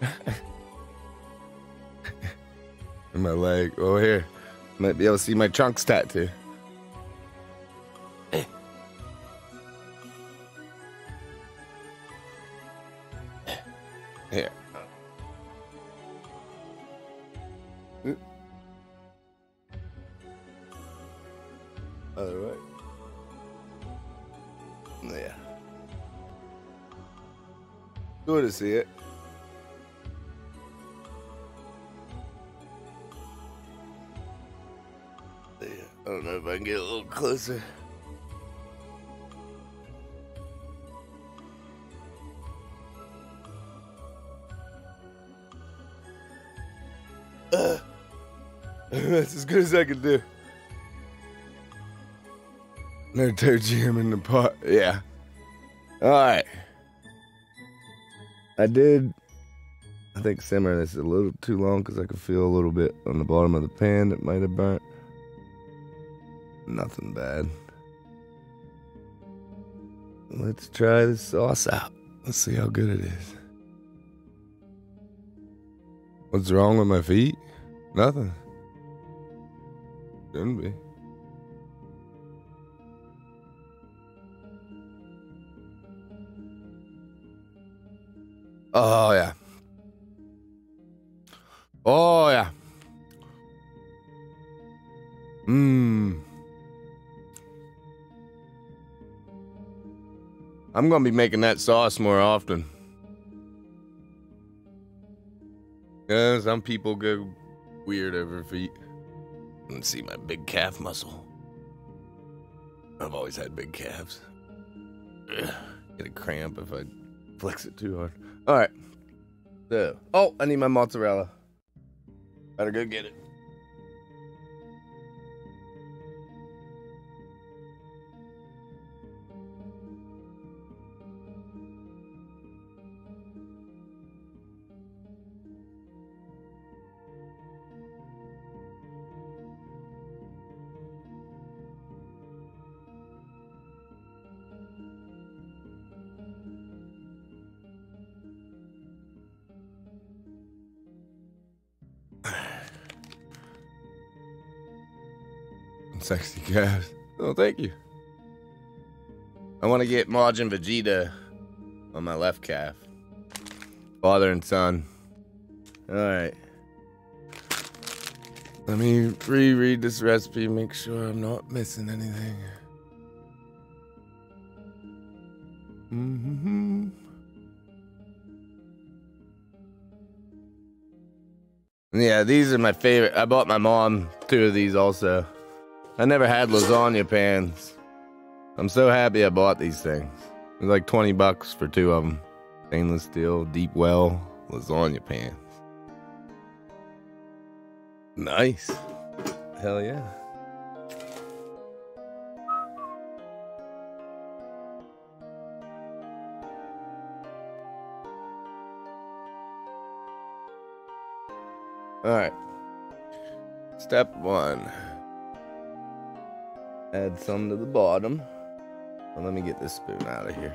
And my leg. Oh, here. Might be able to see my trunks tattoo. Here. Other way. Yeah. Good to see it. Yeah. I don't know if I can get a little closer. Uh, that's as good as I can do. No toe jam in the pot. Yeah. All right. I did, I think, simmer this a little too long because I could feel a little bit on the bottom of the pan that might have burnt. Nothing bad. Let's try this sauce out. Let's see how good it is. What's wrong with my feet? Nothing. Shouldn't be. Oh, yeah. Oh, yeah. Mmm. I'm going to be making that sauce more often. Yeah, some people go weird over feet. Let's see my big calf muscle. I've always had big calves. Ugh, get a cramp if I flex it too hard. All right. So, oh, I need my mozzarella. Better go get it. Sexy calves. Oh, thank you. I want to get Majin Vegeta on my left calf. Father and son. Alright. Let me reread this recipe, make sure I'm not missing anything. Mm-hmm. Yeah, these are my favorite. I bought my mom two of these also. I never had lasagna pans. I'm so happy I bought these things. It was like twenty bucks for two of them. Stainless steel, deep well, lasagna pans. Nice. Hell yeah. All right. Step one. Add some to the bottom. Well, let me get this spoon out of here.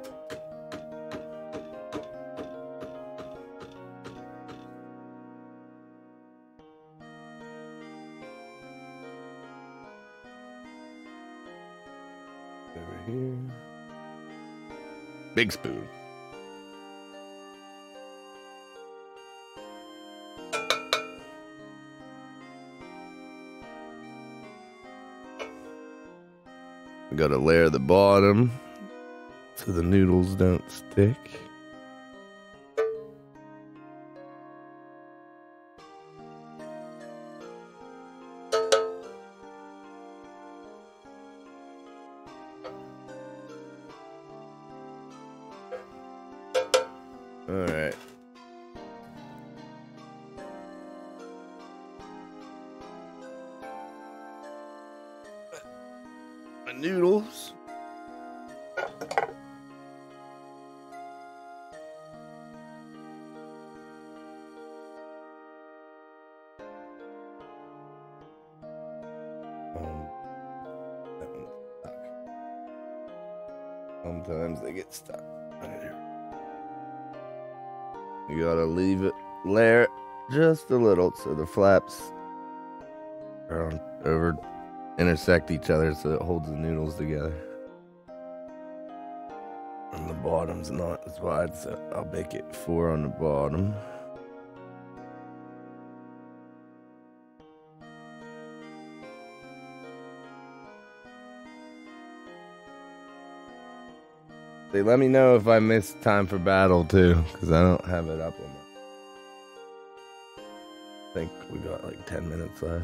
Over here. Big spoon. We gotta layer the bottom so the noodles don't stick. All right. My noodles. Um, that one's stuck. Sometimes they get stuck. You gotta leave it, layer it just a little so the flaps are on, over, intersect each other so it holds the noodles together. And the bottom's not as wide, so I'll make it four on the bottom. They let me know if I missed time for battle too, because I don't have it up on my. I think we got like ten minutes left.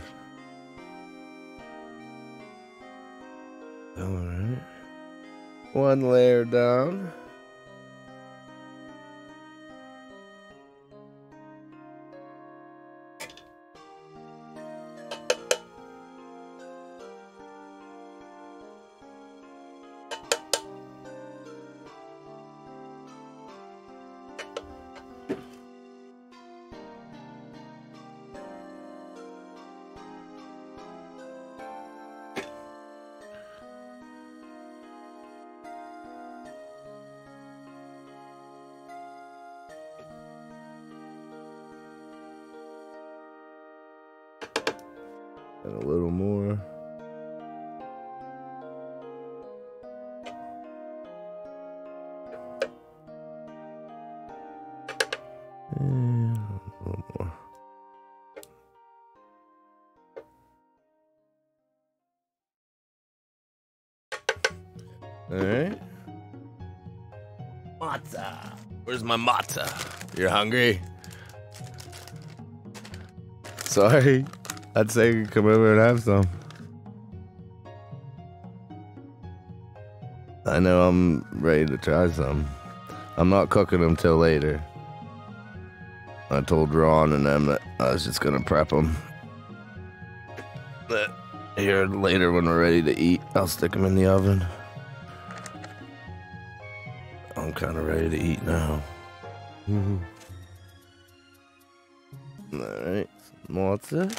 Alright. One layer down. And a little more. And a little more. All right. Matzah. Where's my matzah? You're hungry? Sorry. I'd say come over and have some. I know I'm ready to try some. I'm not cooking them till later. I told Ron and them that I was just gonna prep them. But here later when we're ready to eat, I'll stick them in the oven. I'm kind of ready to eat now. Mm-hmm. All right, matzah.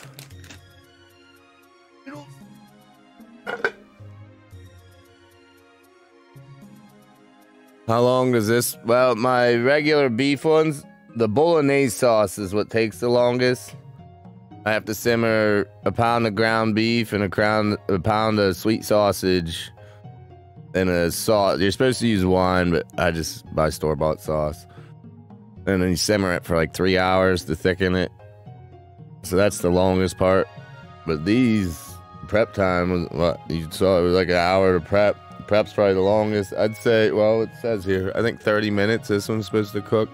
How long does this? Well, my regular beef ones, the bolognese sauce is what takes the longest. I have to simmer a pound of ground beef and a, crown, a pound of sweet sausage and a sauce. You're supposed to use wine, but I just buy store-bought sauce. And then you simmer it for like three hours to thicken it. So that's the longest part. But these, prep time was what? You saw it was like an hour to prep. Prep's probably the longest. I'd say, well, it says here, I think thirty minutes this one's supposed to cook.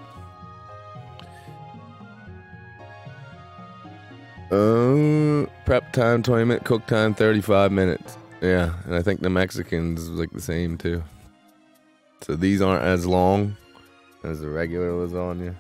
Uh, prep time twenty minutes, cook time thirty-five minutes. Yeah, and I think the Mexicans is like the same too. So these aren't as long as the regular lasagna.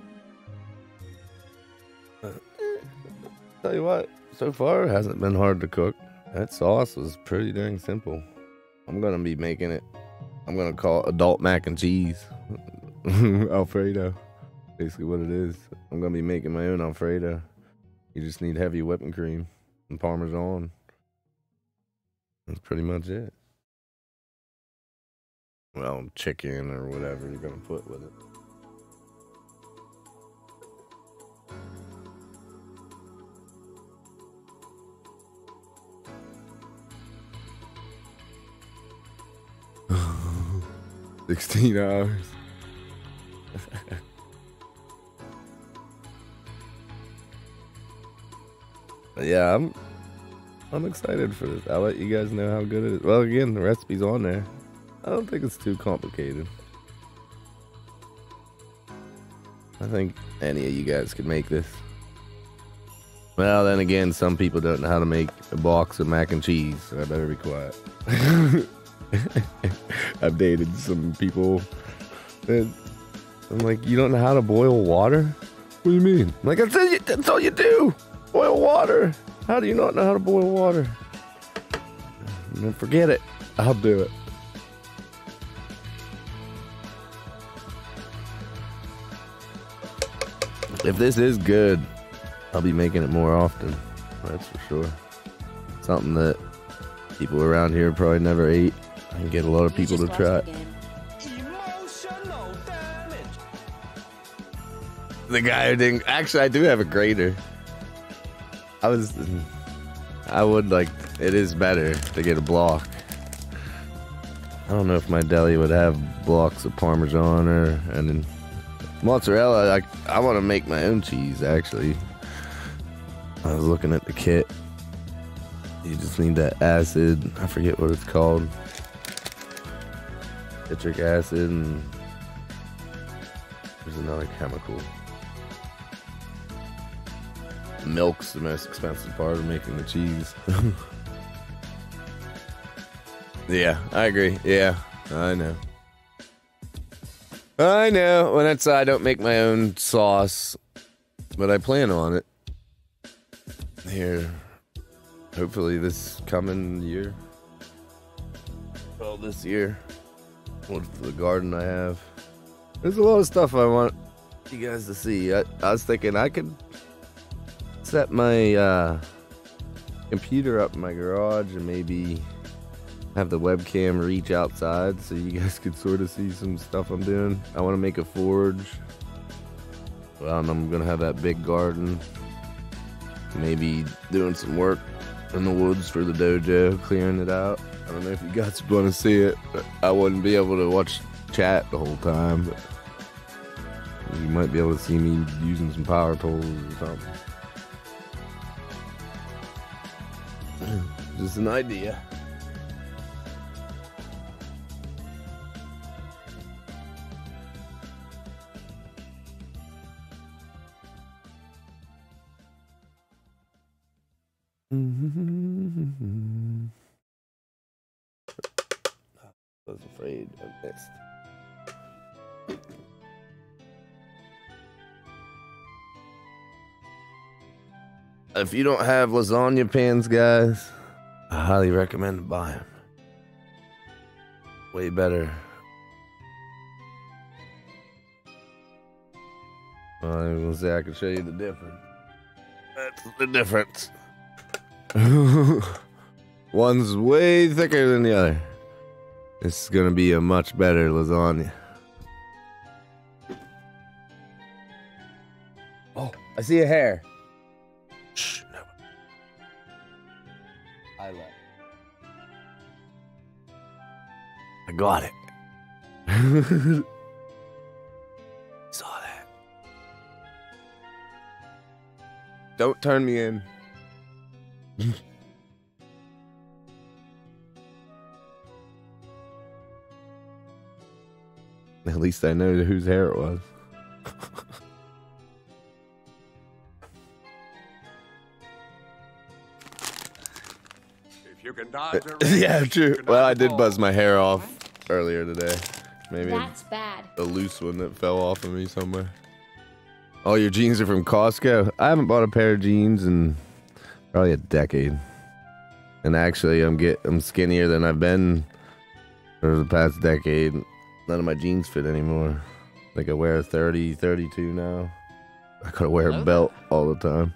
Uh, tell you what, so far it hasn't been hard to cook. That sauce was pretty dang simple. I'm gonna be making it. I'm gonna call it adult mac and cheese. Alfredo. Basically what it is. I'm gonna be making my own Alfredo. You just need heavy whipping cream and Parmesan. That's pretty much it. well, chicken or whatever you're gonna put with it. Sixteen hours. But yeah, I'm I'm excited for this. I'll let you guys know how good it is. Well, again, the recipe's on there. I don't think it's too complicated. I think any of you guys could make this. Well, then again, some people don't know how to make a box of mac and cheese, so I better be quiet. I've dated some people that I'm like, you don't know how to boil water? What do you mean? I'm like, I said, that's all you do. Boil water. How do you not know how to boil water? And forget it. I'll do it. If this is good, I'll be making it more often. That's for sure. Something that people around here probably never ate. I can get a lot of people to try it. Emotional damage. The guy who didn't. Actually, I do have a grater. I was. I would like. It is better to get a block. I don't know if my deli would have blocks of Parmesan or and then mozzarella. I I want to make my own cheese. Actually, I was looking at the kit. You just need that acid. I forget what it's called. Citric acid and there's another chemical. Milk's the most expensive part of making the cheese. Yeah, I agree. Yeah, I know. I know. When it's I don't make my own sauce, but I plan on it. Here, hopefully this coming year. Well, this year. With the garden I have. There's a lot of stuff I want you guys to see. I, I was thinking I could set my uh, computer up in my garage and maybe have the webcam reach outside so you guys could sort of see some stuff I'm doing. I want to make a forge. Well, and I'm going to have that big garden. Maybe doing some work in the woods for the dojo, clearing it out. I don't know if you guys want to see it, but I wouldn't be able to watch chat the whole time. But you might be able to see me using some power tools or something. Just an idea. I was afraid of this. If you don't have lasagna pans, guys, I highly recommend to buy them. Way better. Well, I was gonna say I can show you the difference. That's the difference. One's way thicker than the other. This is gonna be a much better lasagna. Oh, I see a hair. Shh, no. I love. I got it. Saw that. Don't turn me in. At least I know whose hair it was. If you can dodge a Yeah, wrench, true. you can Well, I dodge a did ball. buzz my hair off earlier today. Maybe That's bad. a loose one that fell off of me somewhere. Oh, your jeans are from Costco? I haven't bought a pair of jeans in probably a decade. And actually, I'm get I'm skinnier than I've been for the past decade. None of my jeans fit anymore. Like I wear a thirty, thirty-two now. I gotta wear a belt all the time.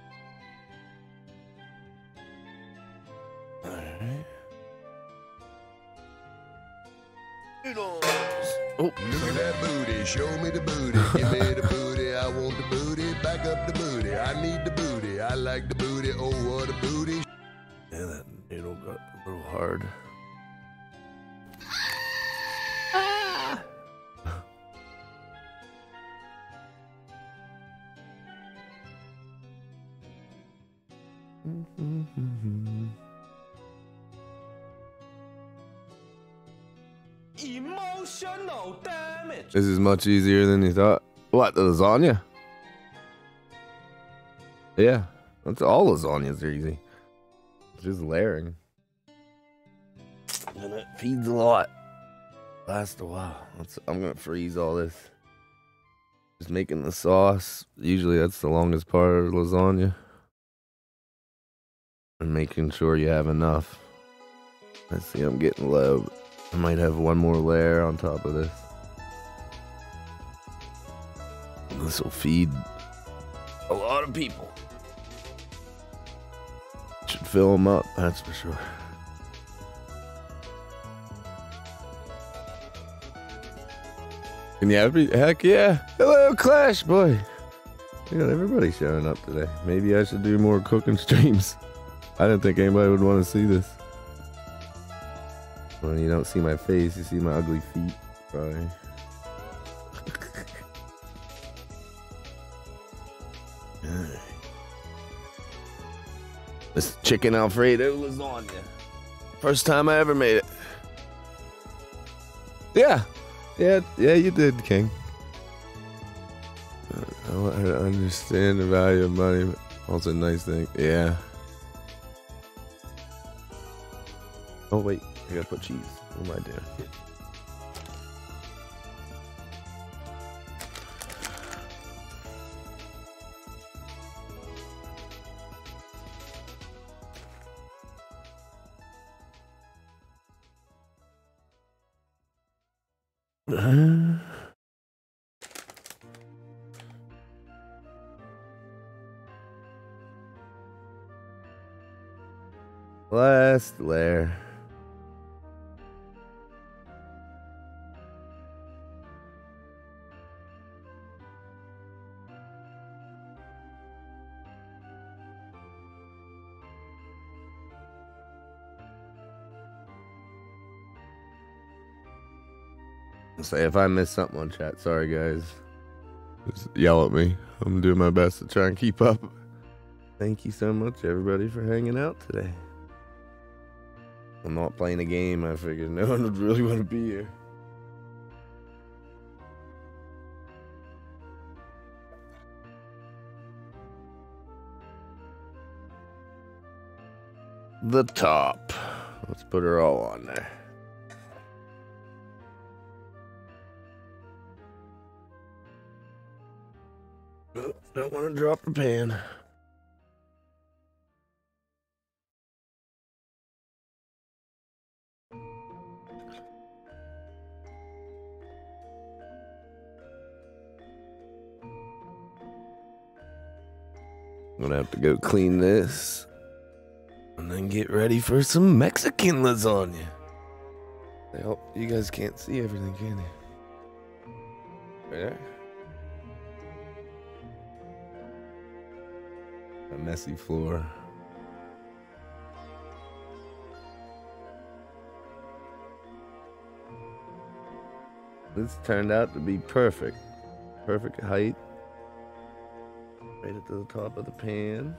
Alright. Oh, Look at that booty, show me the booty, give me the booty, I want the booty, back up the booty, I need the booty, I like the booty, oh what a booty. yeah, that needle got a little hard. Emotional damage. This is much easier than you thought. What, the lasagna? Yeah, that's all lasagnas are easy. It's just layering. And it feeds a lot. Lasts a while. That's, I'm gonna freeze all this. Just making the sauce. Usually that's the longest part of lasagna. And making sure you have enough. Let's see, I'm getting low. I might have one more layer on top of this. This will feed a lot of people. Should fill them up, that's for sure. And yeah, every, heck yeah. Hello, Clash, boy. We got everybody showing up today. Maybe I should do more cooking streams. I didn't think anybody would want to see this. Well, you don't see my face, you see my ugly feet, probably. This chicken Alfredo lasagna. First time I ever made it. Yeah. Yeah, yeah, you did, King. I want her to understand the value of money, but also a nice thing. Yeah. Oh, wait. I gotta put cheese. What am I doing? Last layer. Say if I miss something on chat, sorry guys. Just yell at me. I'm doing my best to try and keep up. Thank you so much, everybody, for hanging out today. I'm not playing a game. I figured no one would really want to be here. The top. Let's put her all on there. Oh, don't want to drop the pan. I'm gonna have to go clean this and then get ready for some Mexican lasagna. I hope you guys can't see everything, can you? Right there. A messy floor. This turned out to be perfect. Perfect height. Right at the top of the pan.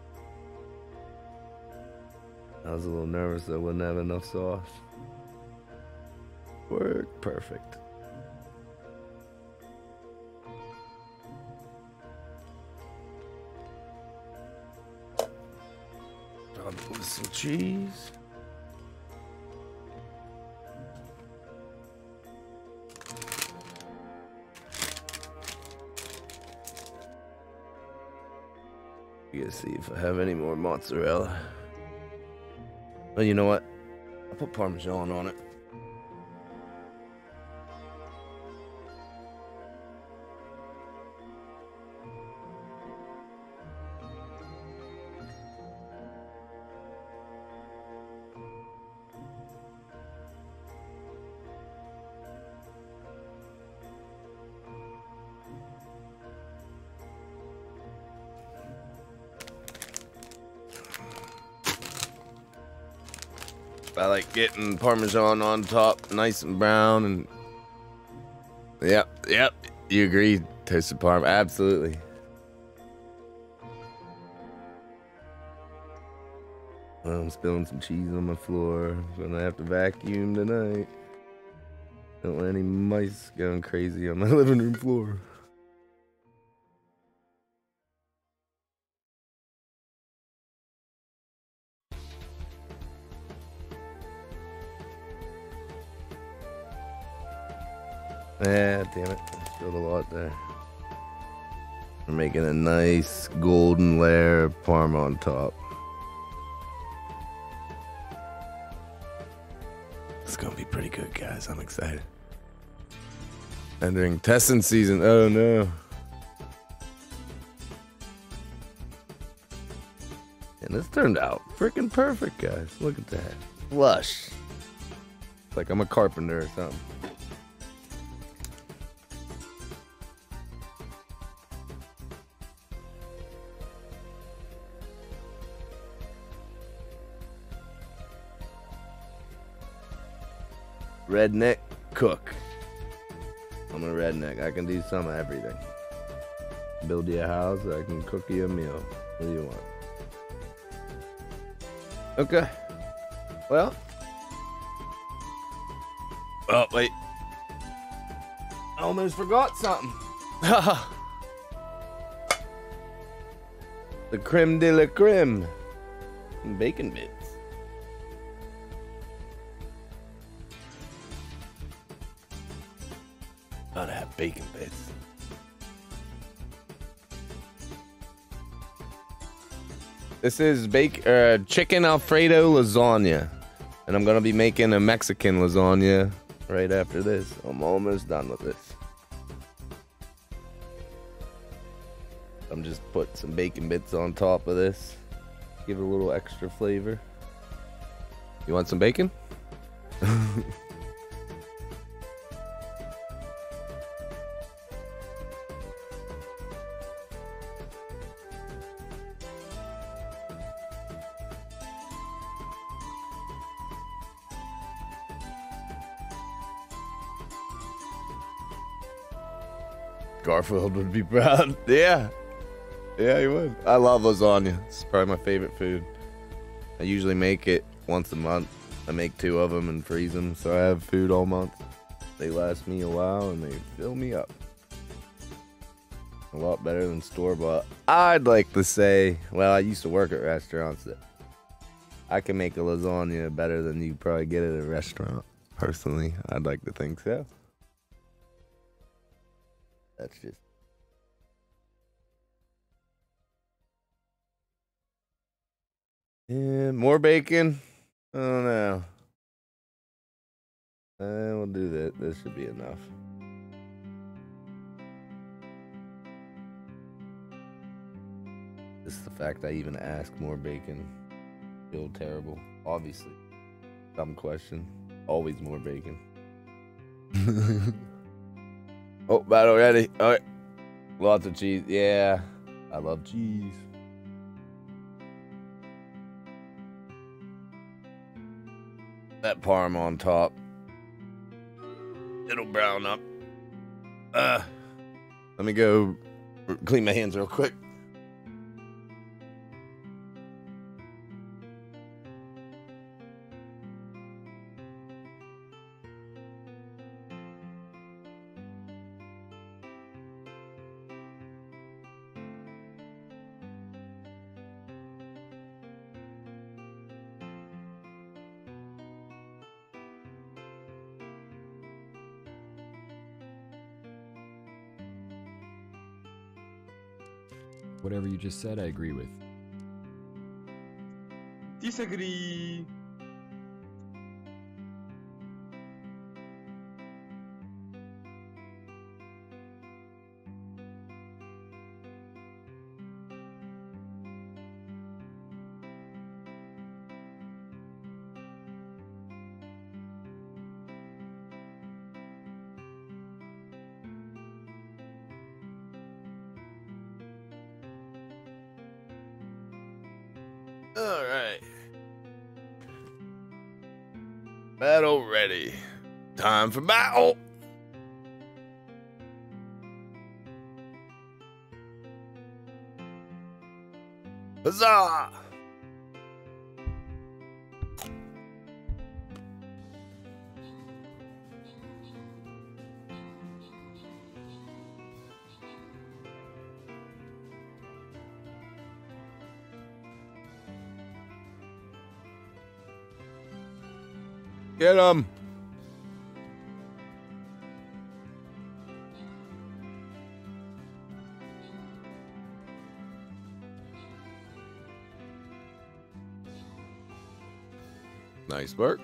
I was a little nervous that I wouldn't have enough sauce. Worked perfect. Top with some cheese. You gotta see if I have any more mozzarella. Oh, you know what? I'll put Parmesan on it. I like getting Parmesan on top, nice and brown, and yep, yep. You agree, toasted Parm? Absolutely. Well, I'm spilling some cheese on my floor. Gonna have to vacuum tonight. Don't want any mice going crazy on my living room floor. Yeah, damn it. I spilled a lot there. We're making a nice golden layer of parm on top. It's gonna be pretty good, guys. I'm excited. Entering testing season. Oh no. And this turned out freaking perfect, guys. Look at that. Flush. It's like I'm a carpenter or something. Redneck cook. I'm a redneck. I can do some of everything. Build you a house, I can cook you a meal. What do you want? Okay. Well. Oh, wait. I almost forgot something. The creme de la creme. Bacon bits. Gotta have bacon bits. This is bake uh, chicken Alfredo lasagna, and I'm gonna be making a Mexican lasagna right after this. I'm almost done with this. I'm just putting some bacon bits on top of this, give it a little extra flavor. You want some bacon? Garfield would be proud. Yeah. Yeah, he would. I love lasagna. It's probably my favorite food. I usually make it once a month. I make two of them and freeze them, so I have food all month. They last me a while and they fill me up. A lot better than store-bought. I'd like to say, well, I used to work at restaurants that I can make a lasagna better than you probably get at a restaurant. Personally, I'd like to think so. That's just yeah, more bacon. I don't know. Uh, we'll do that. This should be enough. Just the fact I even asked more bacon. Feel terrible. Obviously. Dumb question. Always more bacon. Oh, battle ready. All right. Lots of cheese. Yeah. I love cheese. That parm on top. It'll brown up. Uh, let me go clean my hands real quick. Whatever you just said, I agree with. Disagree. All right. Battle ready. Time for battle. Huzzah! Get him! Nice work.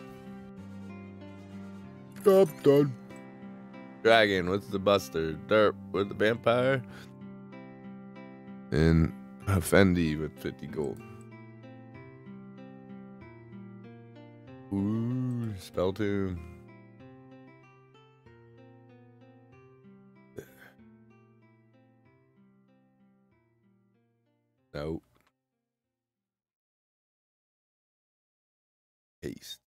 Job done. Dragon, what's the buster? Derp, with the vampire? And Fendi with fifty gold. Ooh, spell tune. Nope. Haste.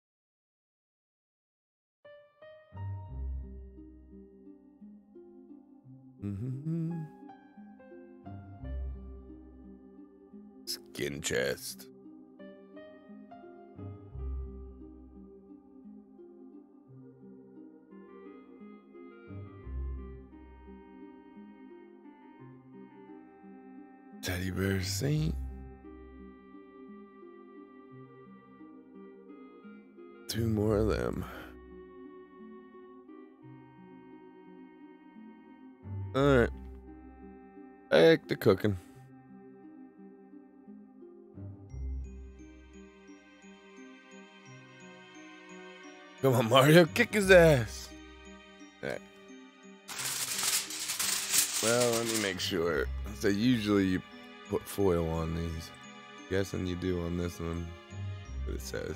Mm-hmm. Skin chest. Teddy bear saint. Two more of them. Alright. Back to cooking. Come on, Mario, kick his ass. Alright. Well, let me make sure. So usually you put foil on these. Guessing you do on this one. What it says.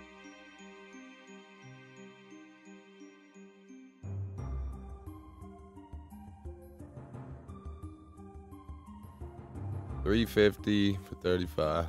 Three fifty for thirty-five.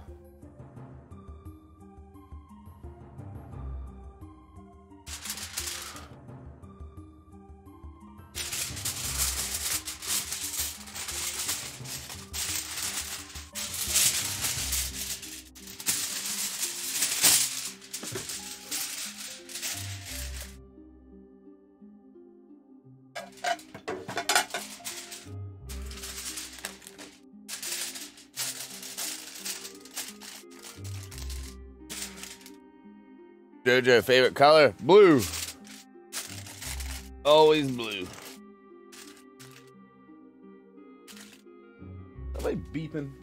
JoJo, favorite color? Blue. Always blue. Somebody beeping.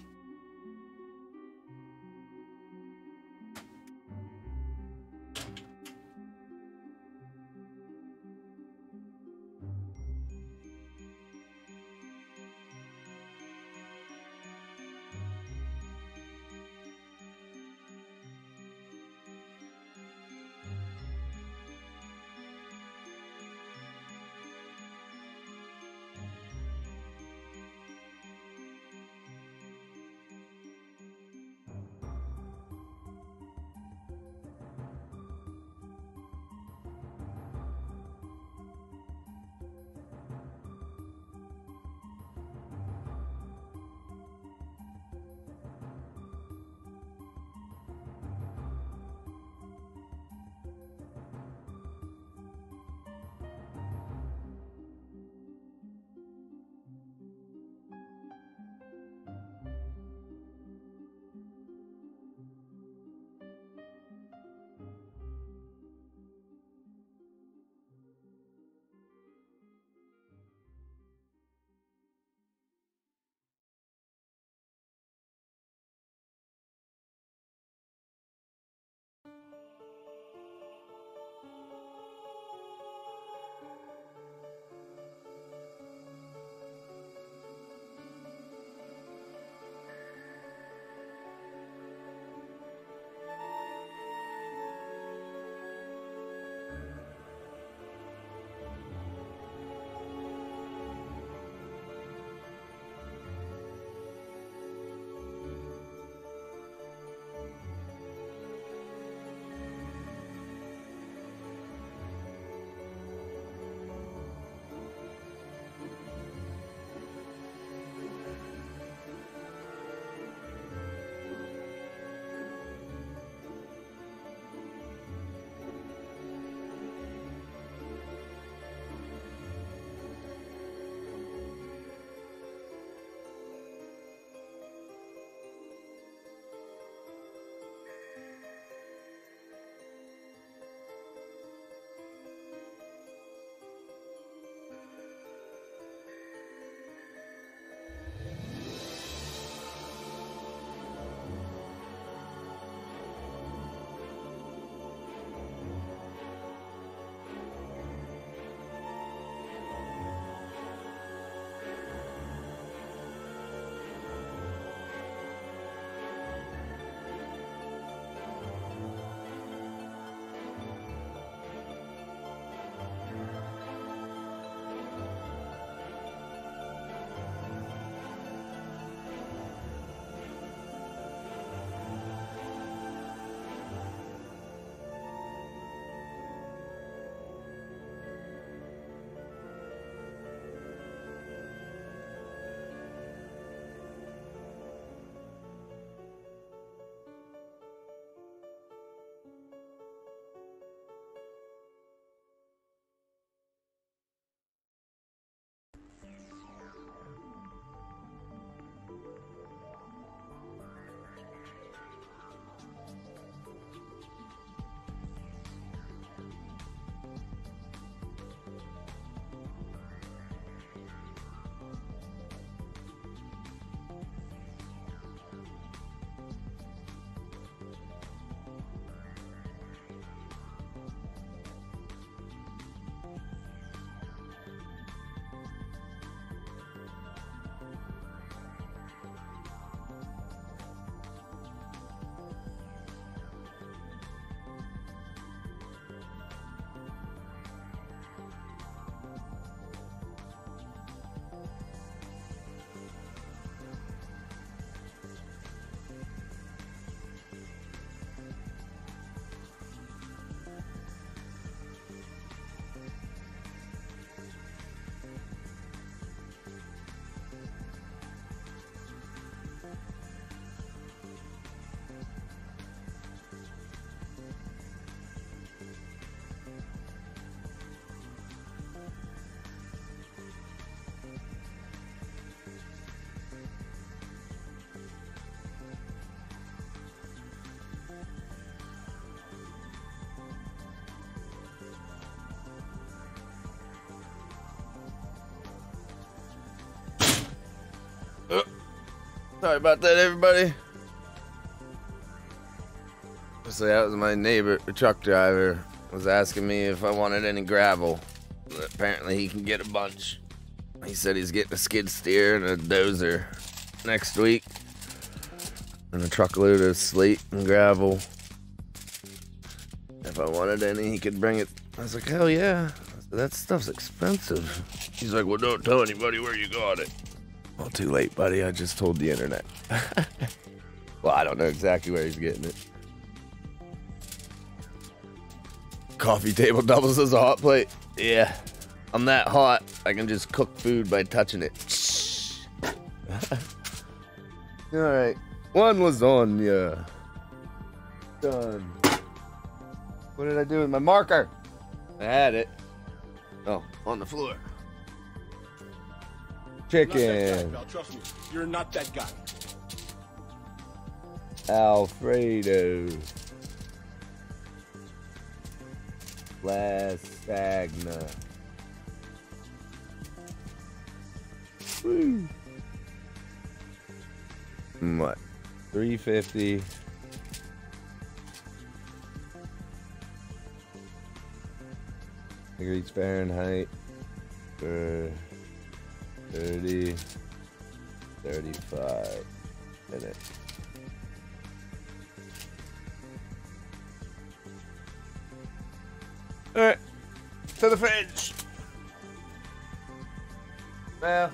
Sorry about that, everybody. So that was my neighbor, the truck driver, was asking me if I wanted any gravel. Apparently he can get a bunch. He said he's getting a skid steer and a dozer next week. And a truckload of slate and gravel. If I wanted any, he could bring it. I was like, hell yeah. I said, that stuff's expensive. He's like, well, don't tell anybody where you got it. Well, too late, buddy. I just told the internet. Well, I don't know exactly where he's getting it. Coffee table doubles as a hot plate. Yeah, I'm that hot. I can just cook food by touching it. All right, one lasagna. Done. What did I do with my marker? I had it. Oh, on the floor. Chicken. Guy, trust me, you're not that guy. Alfredo. Lasagna. Woo. What? three fifty. Degrees Fahrenheit for thirty, thirty-five minutes. Alright, to the fridge. Well.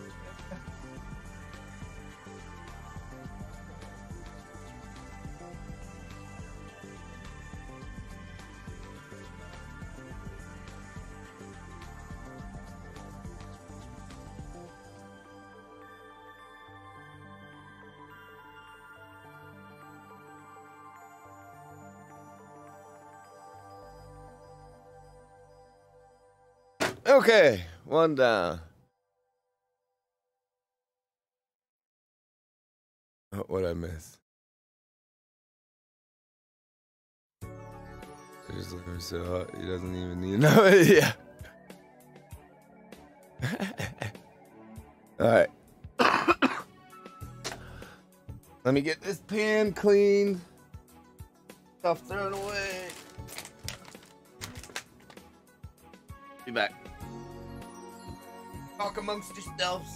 Okay, one down. Oh, what'd I miss? I just look at him so hot, he doesn't even need to know it. Yeah. Alright. Let me get this pan cleaned. Stuff thrown away. Be back. Talk amongst yourselves.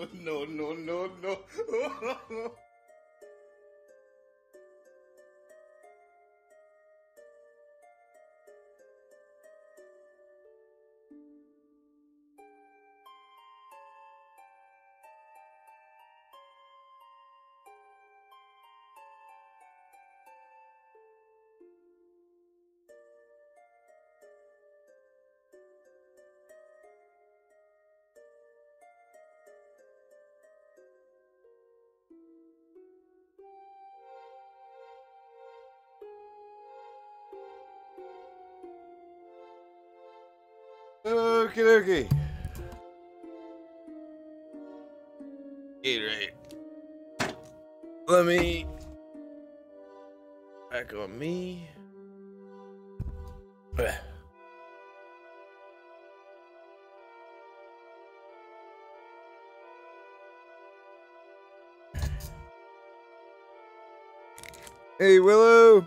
no, no, no, no. Okie dokie. Gatorade. Let me back on me. Ugh. Hey, Willow.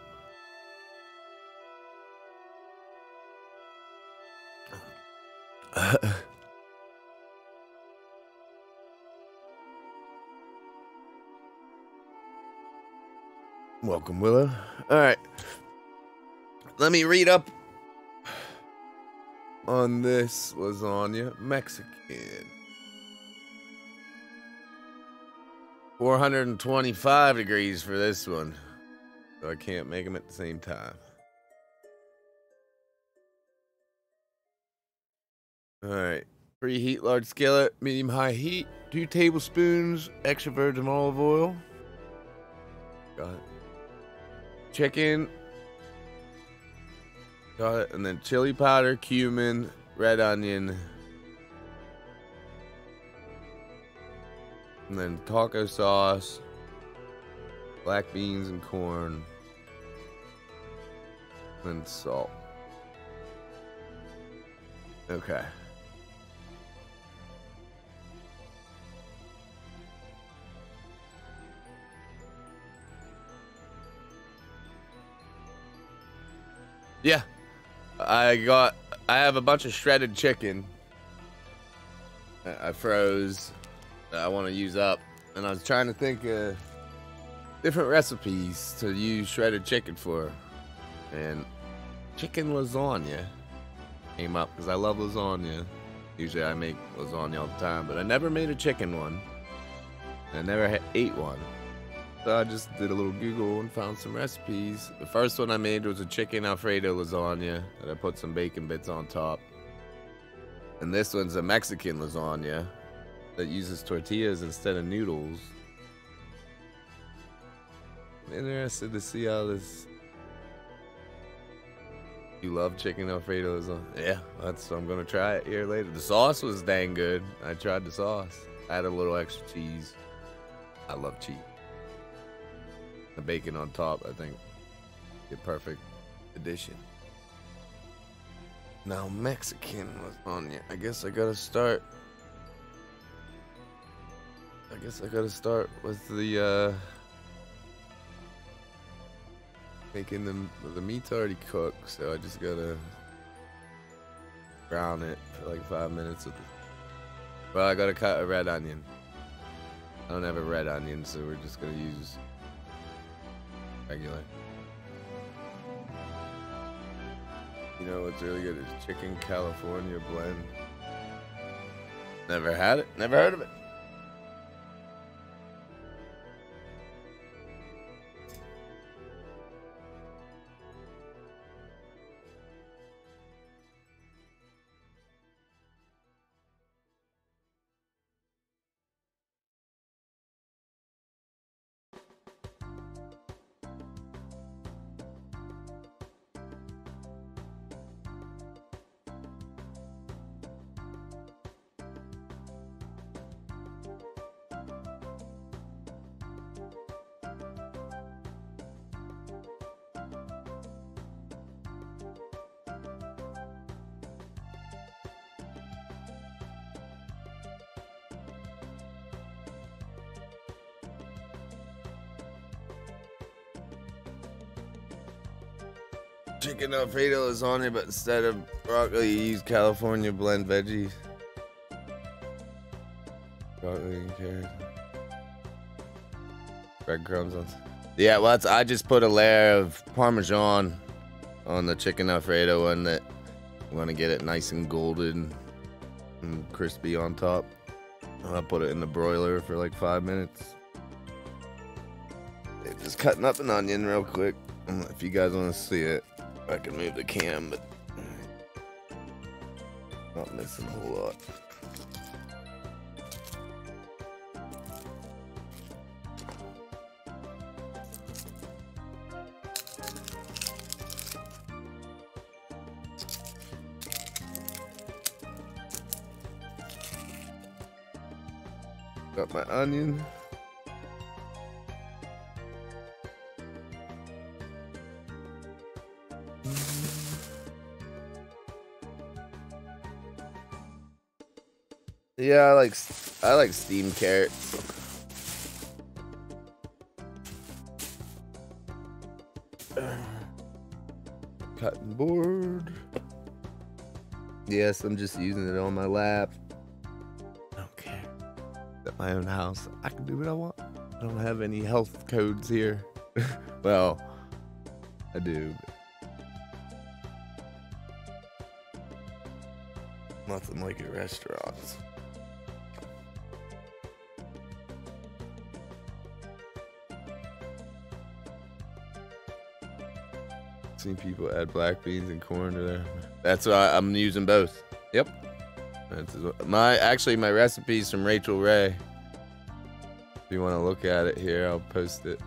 Welcome, Willow. All right. Let me read up on this lasagna. Mexican. four hundred twenty-five degrees for this one. So I can't make them at the same time. All right. Preheat large skillet, medium high heat. Two tablespoons extra virgin olive oil. Got it. Chicken. Got it. And then chili powder, cumin, red onion. And then taco sauce, black beans and corn. And salt. Okay. Yeah, I got, I have a bunch of shredded chicken I froze that I want to use up, and I was trying to think of different recipes to use shredded chicken for, and chicken lasagna came up because I love lasagna. Usually I make lasagna all the time, but I never made a chicken one. I never ha- ate one. So I just did a little Google and found some recipes. The first one I made was a chicken Alfredo lasagna that I put some bacon bits on top. And this one's a Mexican lasagna that uses tortillas instead of noodles. I'm interested to see how this... You love chicken Alfredo lasagna? Yeah, that's I'm gonna try it here later. The sauce was dang good. I tried the sauce. I had a little extra cheese. I love cheese. The bacon on top, I think, the perfect addition. Now Mexican lasagna. I guess I gotta start. I guess I gotta start with the uh, making the the meat's already cooked, so I just gotta brown it for like five minutes. With the, well, I gotta cut a red onion. I don't have a red onion, so we're just gonna use regular. You know what's really good is chicken California blend. Never had it, never heard of it. Chicken Alfredo lasagna, but instead of broccoli, you use California blend veggies. Broccoli and carrots. Breadcrumbs on. Yeah, well, that's, I just put a layer of Parmesan on the chicken Alfredo one that I want to get it nice and golden and crispy on top. And I put it in the broiler for like five minutes. Yeah, just cutting up an onion real quick. If you guys want to see it, I can move the cam, but not missing a whole lot. Got my onion. Yeah, I like I like steamed carrots. Cutting board. Yes, I'm just using it on my lap. I don't care. At my own house, I can do what I want. I don't have any health codes here. Well, I do. But nothing like at restaurants. Seen people add black beans and corn to there. That's why I'm using both. Yep. That's my actually my recipe's from Rachel Ray. If you want to look at it here, I'll post it.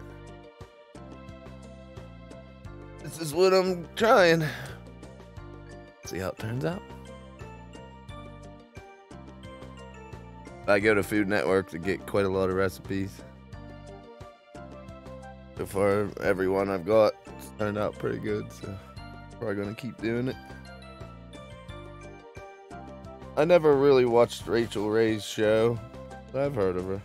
This is what I'm trying. See how it turns out. I go to Food Network to get quite a lot of recipes. So far, every one I've got turned out pretty good, so probably gonna keep doing it. I never really watched Rachel Ray's show, but I've heard of her.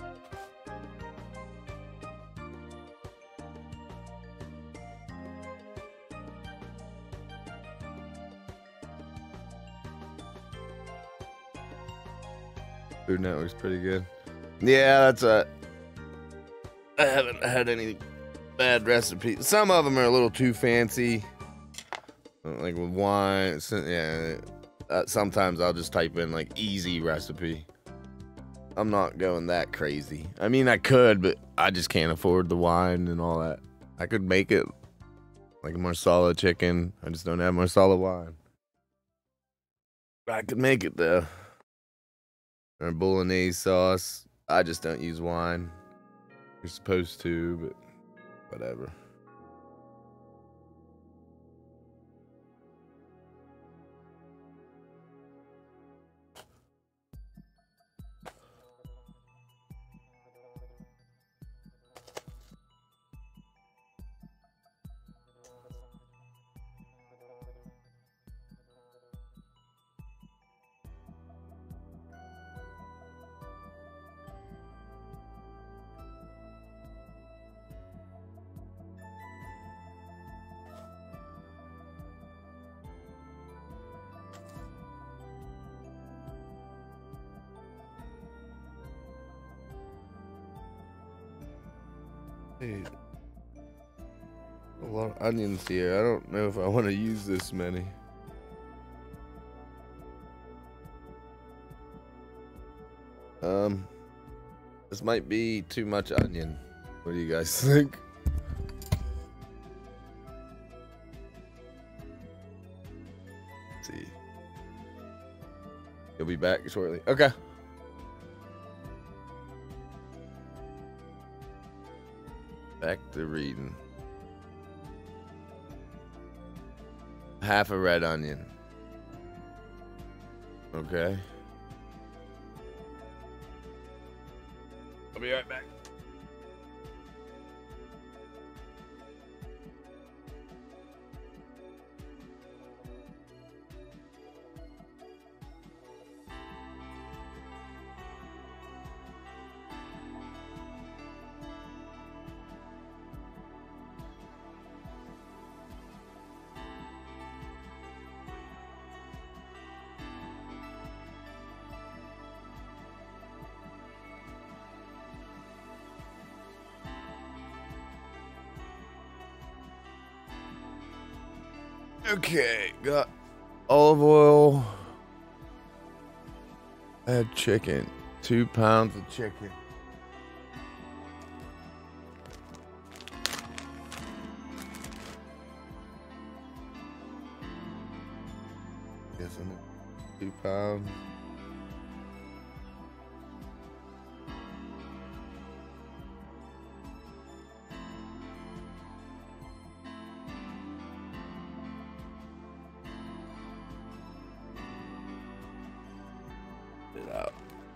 Food Network's pretty good. Yeah, that's a. I haven't had any bad recipes. Some of them are a little too fancy, like with wine. Yeah, uh, sometimes I'll just type in like easy recipe. I'm not going that crazy. I mean, I could, but I just can't afford the wine and all that. I could make it like a marsala chicken. I just don't have marsala wine. I could make it though. Or bolognese sauce. I just don't use wine. You're supposed to, but whatever. Hey, a lot of onions here. I don't know if I want to use this many. Um, this might be too much onion. What do you guys think? Let's see. You'll be back shortly. Okay. Back to reading. Half a red onion. Okay. I'll be right back. Okay, got olive oil. Add chicken. Two pounds of chicken. Guess I'm two pounds. It out.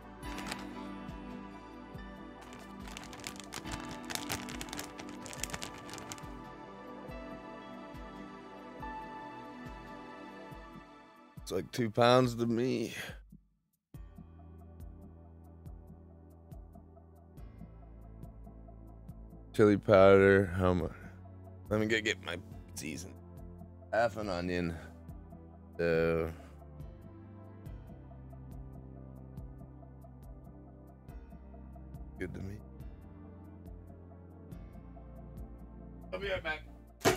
It's like two pounds to me. Chili powder. How much? Let me get get my season. Half an onion. So. Good to me. I'll be right back.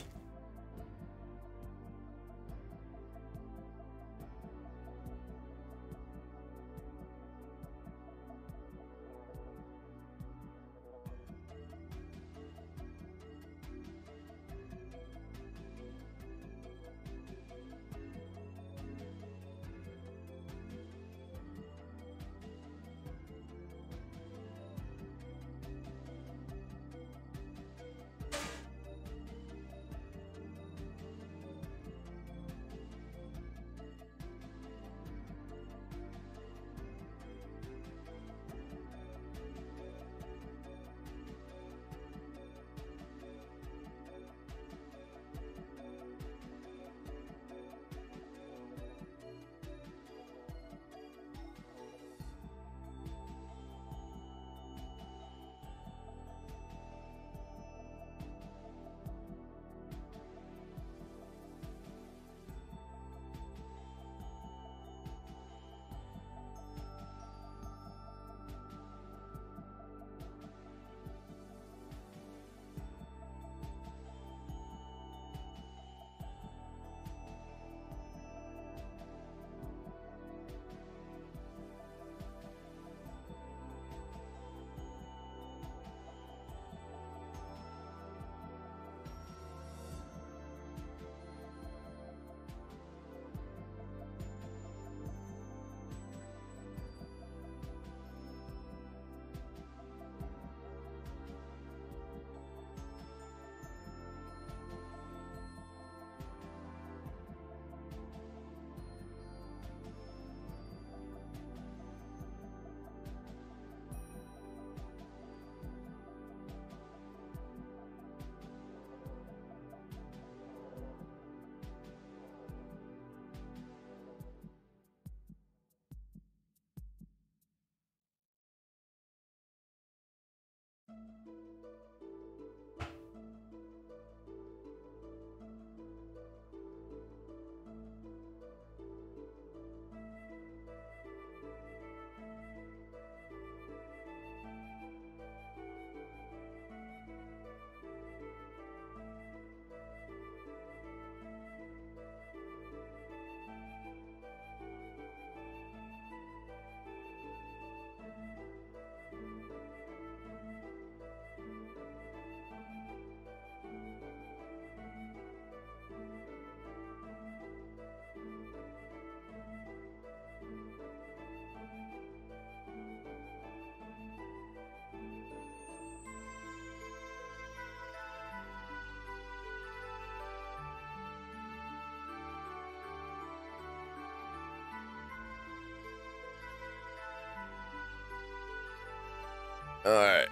Alright.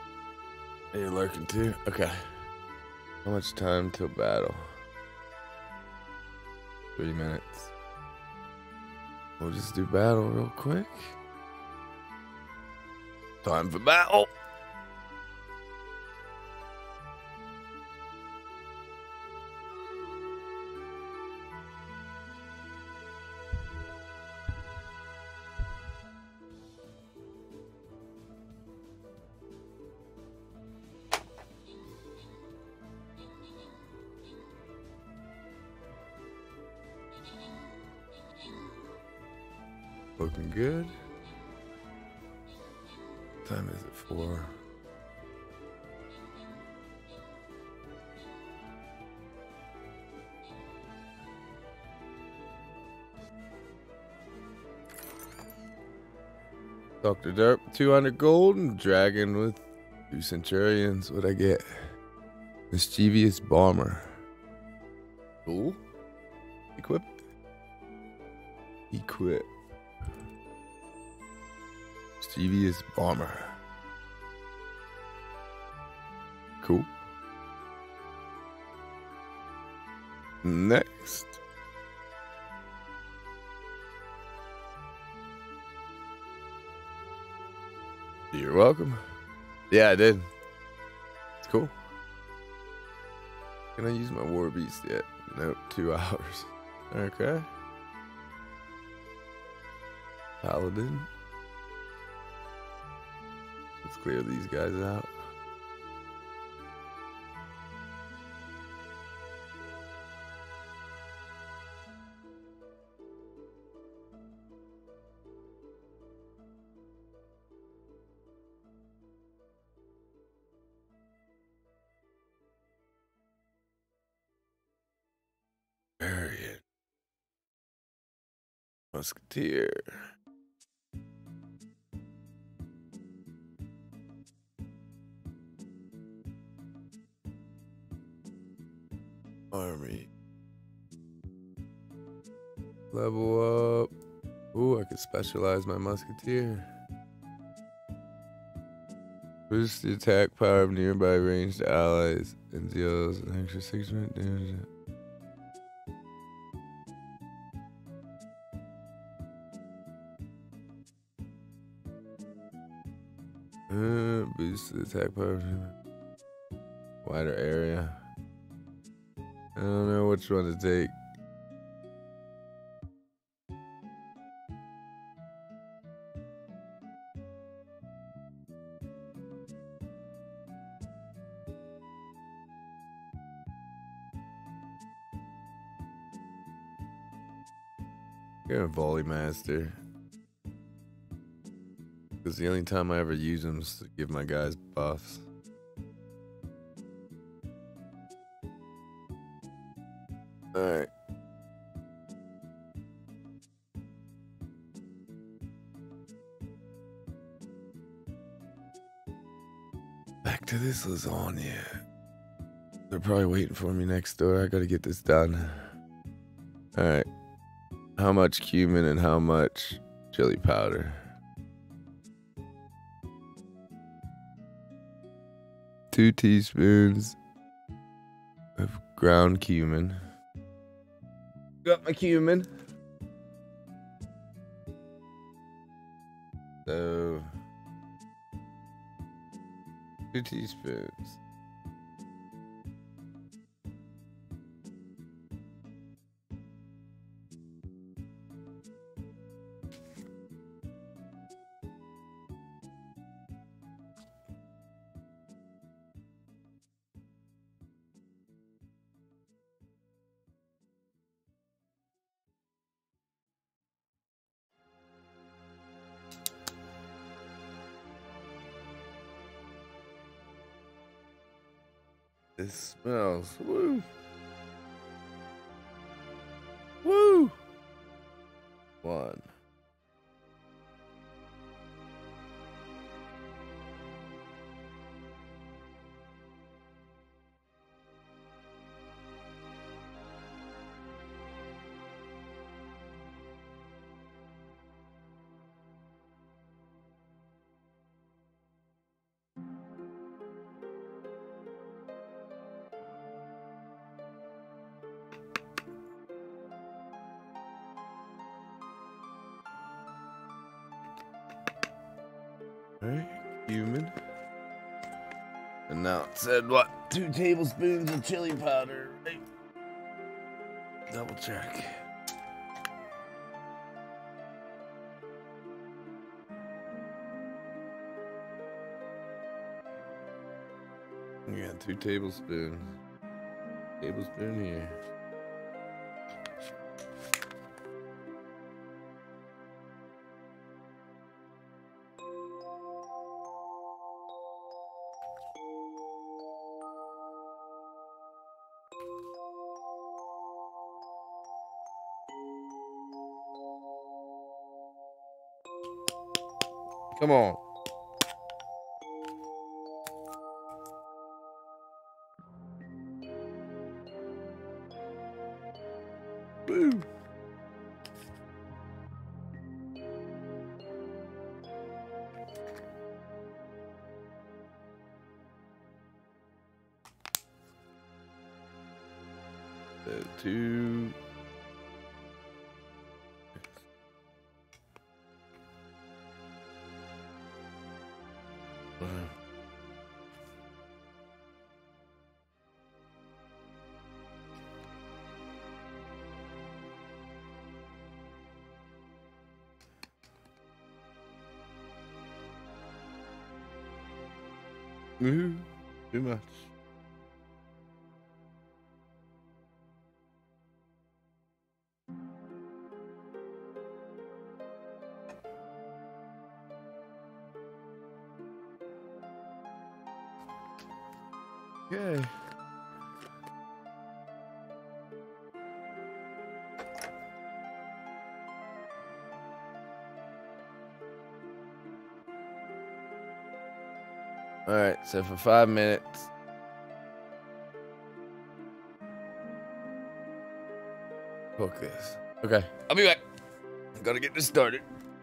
You're lurking too? Okay. How much time till battle? Three minutes. We'll just do battle real quick. Time for battle. Looking good. What time is it for? Doctor Derp, two hundred gold, and Dragon with two Centurions. What'd I get? Mischievous Bomber. Cool. Equip. Equip. Mischievous Bomber. Cool. Next. You're welcome. Yeah, I did. It's cool. Can I use my War Beast yet? Nope, two hours. Okay. Paladin. Let's clear these guys out. Variant. Musketeer. Army. Level up. Ooh, I could specialize my musketeer. Boost the attack power of nearby ranged allies and deals an extra six minute damage. Uh, boost the attack power. Wider area. I don't know which one to take. You're a volley master. Because the only time I ever use them is to give my guys buffs. Alright. Back to this lasagna. They're probably waiting for me next door. I gotta get this done. Alright. How much cumin and how much chili powder? Two teaspoons of ground cumin. Got my cumin. So, two teaspoons. This smells. Woo. Woo. One. Alright, cumin. And now it said what? Two tablespoons of chili powder, right? Double check. Yeah, two tablespoons. Tablespoon here. Come on. Boo. So two. Ooh, too much. Okay. All right, so for five minutes. Focus. Okay, I'll be back. Gotta get this started.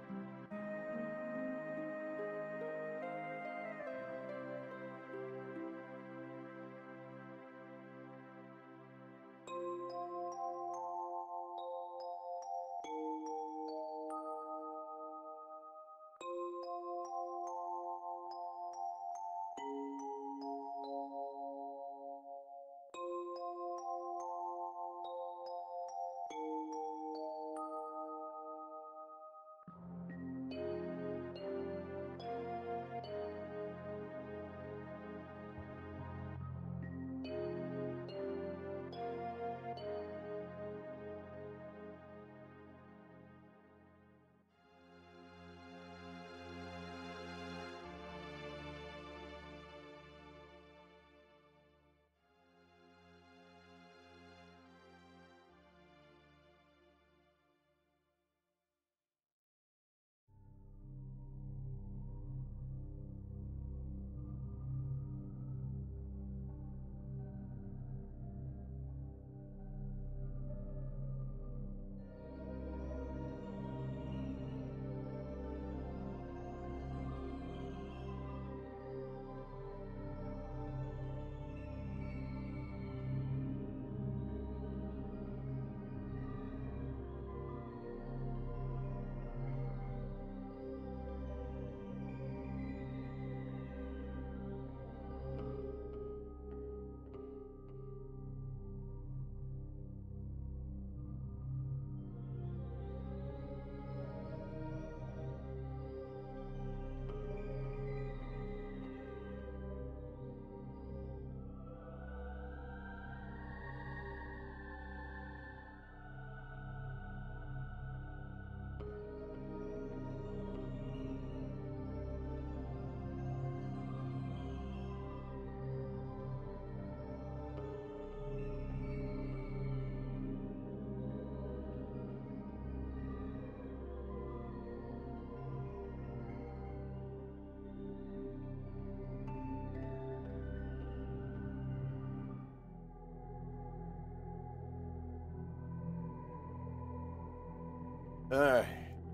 All right.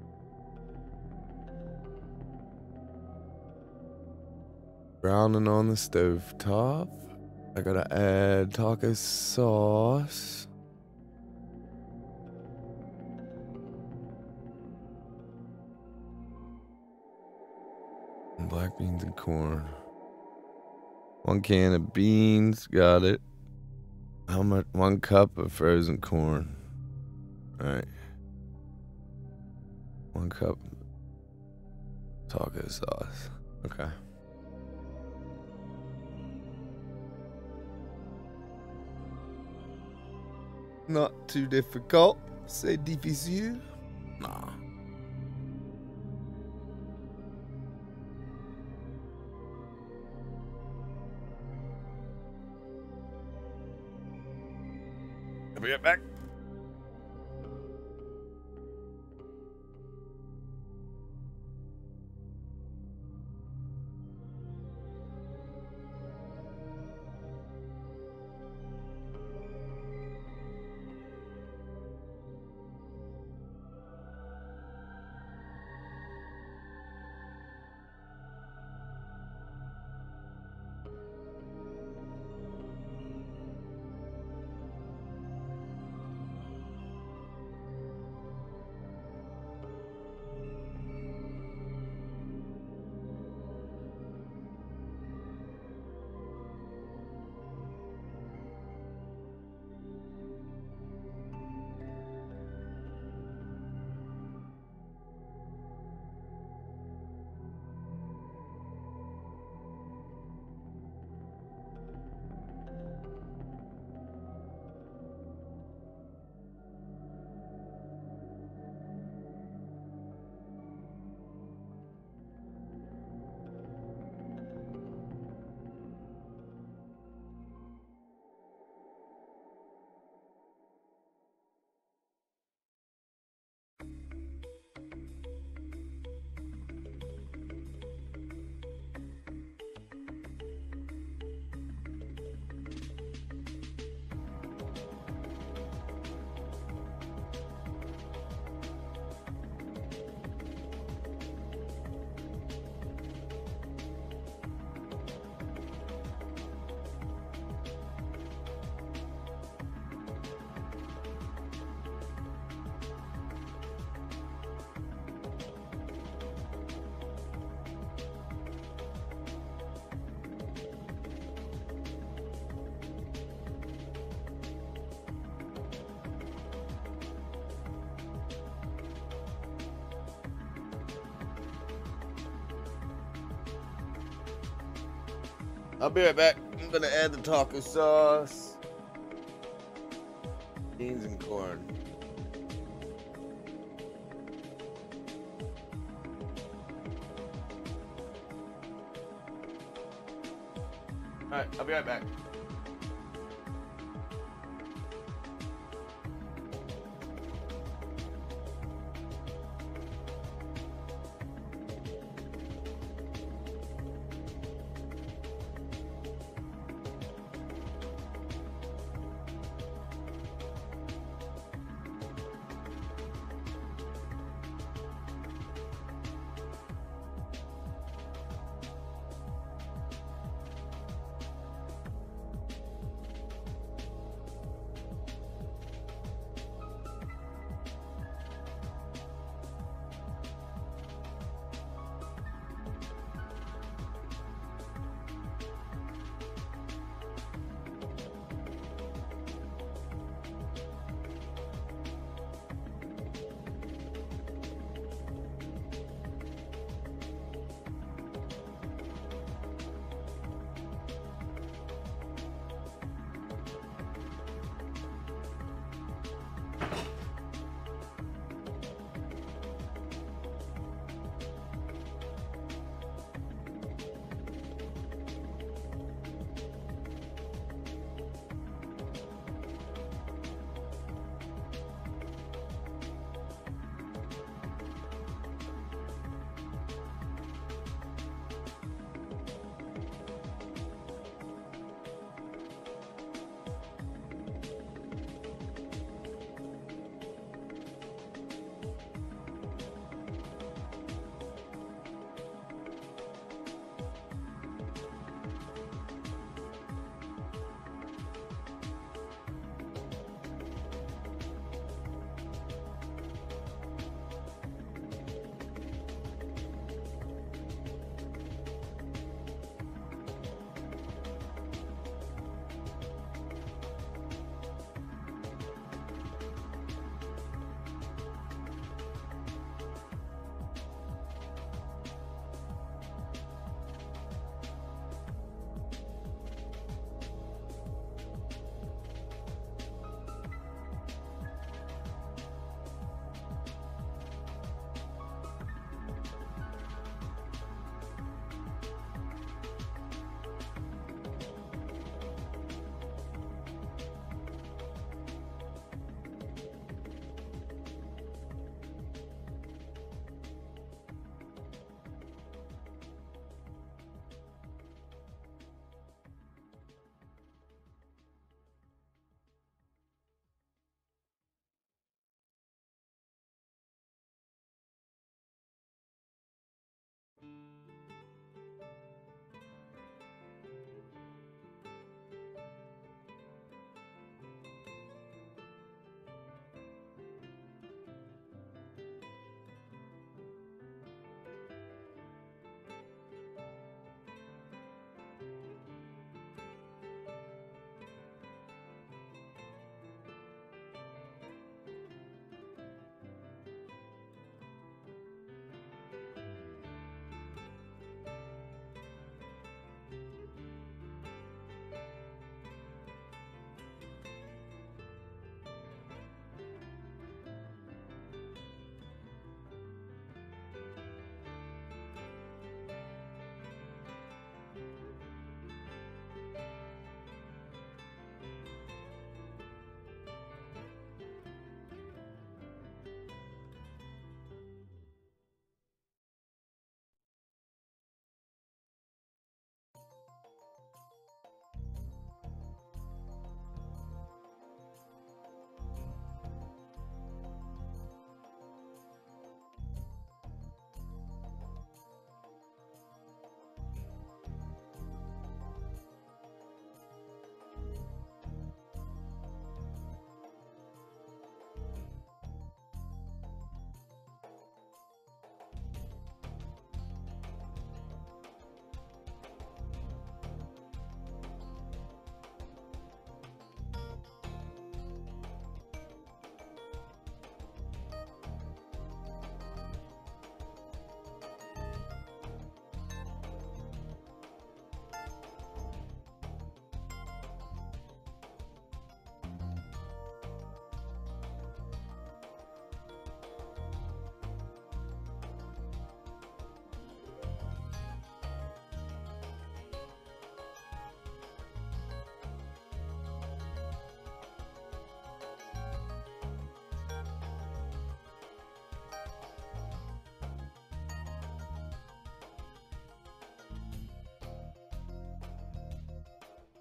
Browning on the stove top. I gotta add taco sauce. And black beans and corn. One can of beans, got it. How much? One cup of frozen corn. All right. One cup taco sauce. Okay. Not too difficult. C'est difficile. Nah. I'll be right back. I'll be right back. I'm gonna add the taco sauce, beans and corn. All right, I'll be right back.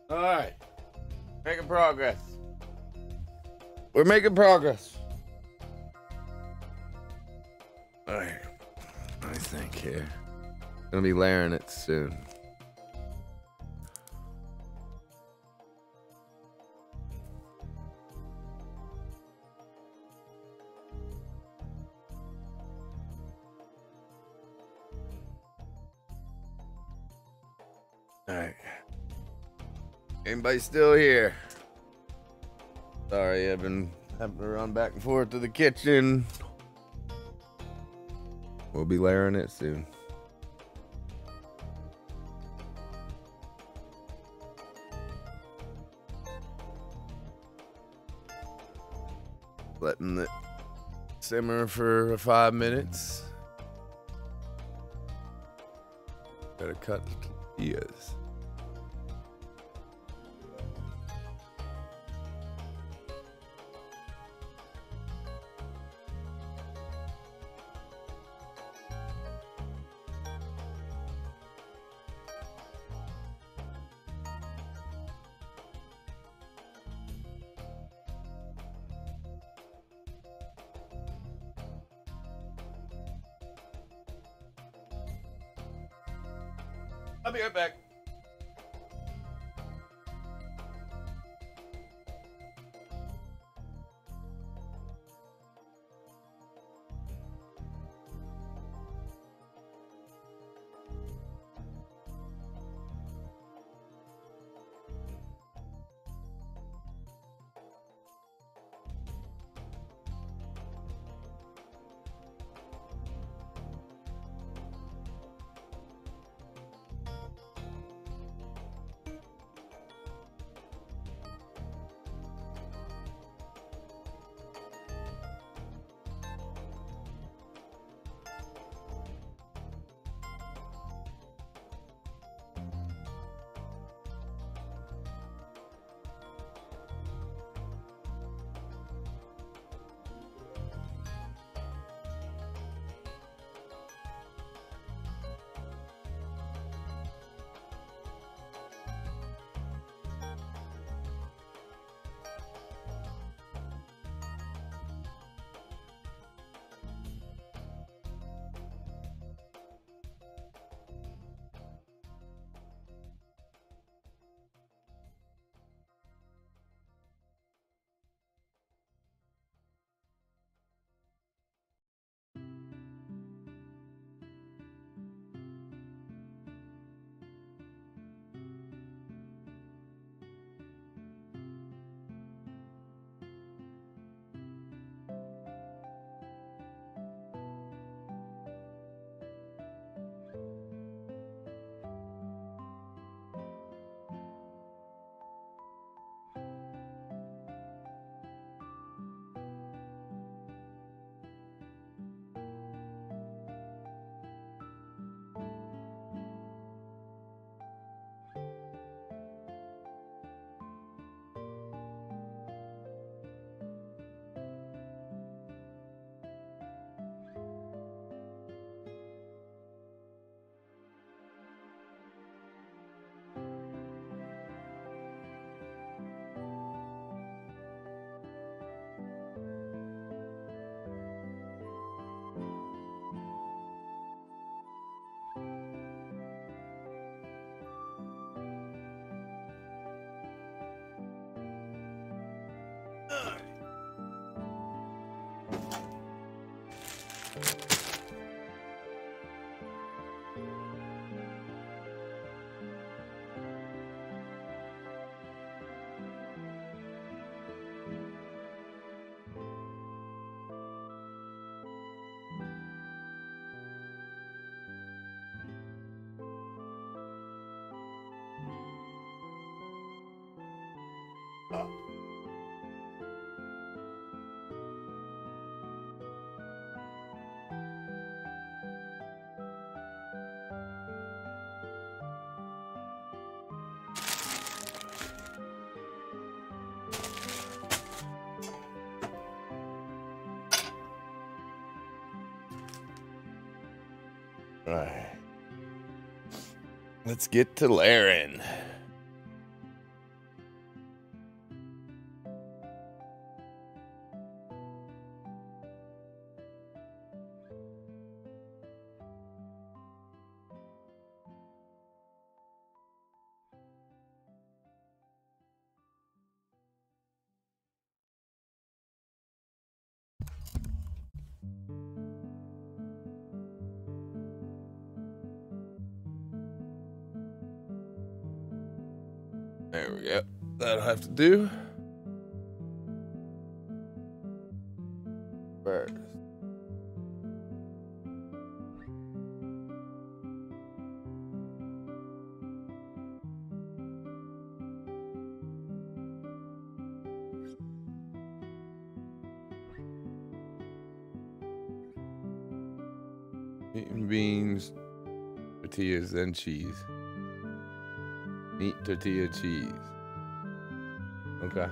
All right. Making progress. We're making progress. All right. Let me think here. Gonna be layering it soon. All right. Anybody still here? Sorry, I've been having to run back and forth to the kitchen. We'll be layering it soon. Letting it simmer for five minutes. Gotta cut the tortillas. I'll be right back. All right. Let's get to layering. There we go. That'll have to do. First. Meat and beans, tortillas, then cheese. Meat, tortilla, cheese. Okay.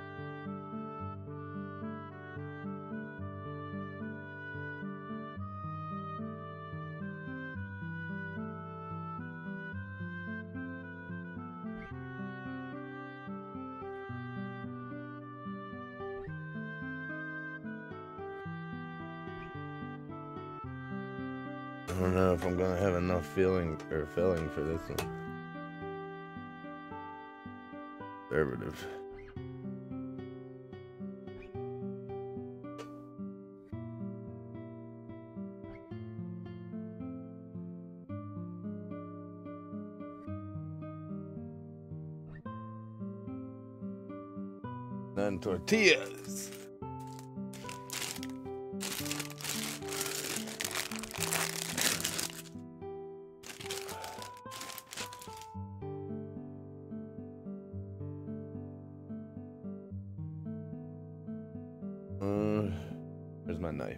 I don't know if I'm gonna have enough feeling or filling for this one. Conservative. Then tortillas. Uh, where's my knife?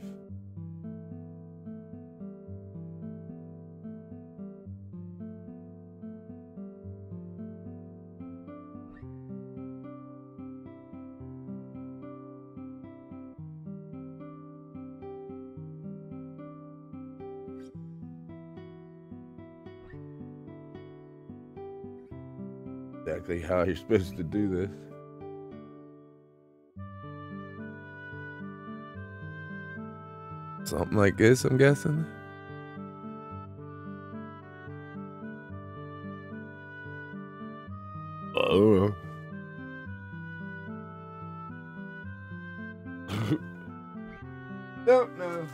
Exactly how you're supposed to do this. Something like this, I'm guessing. I don't know. Don't know.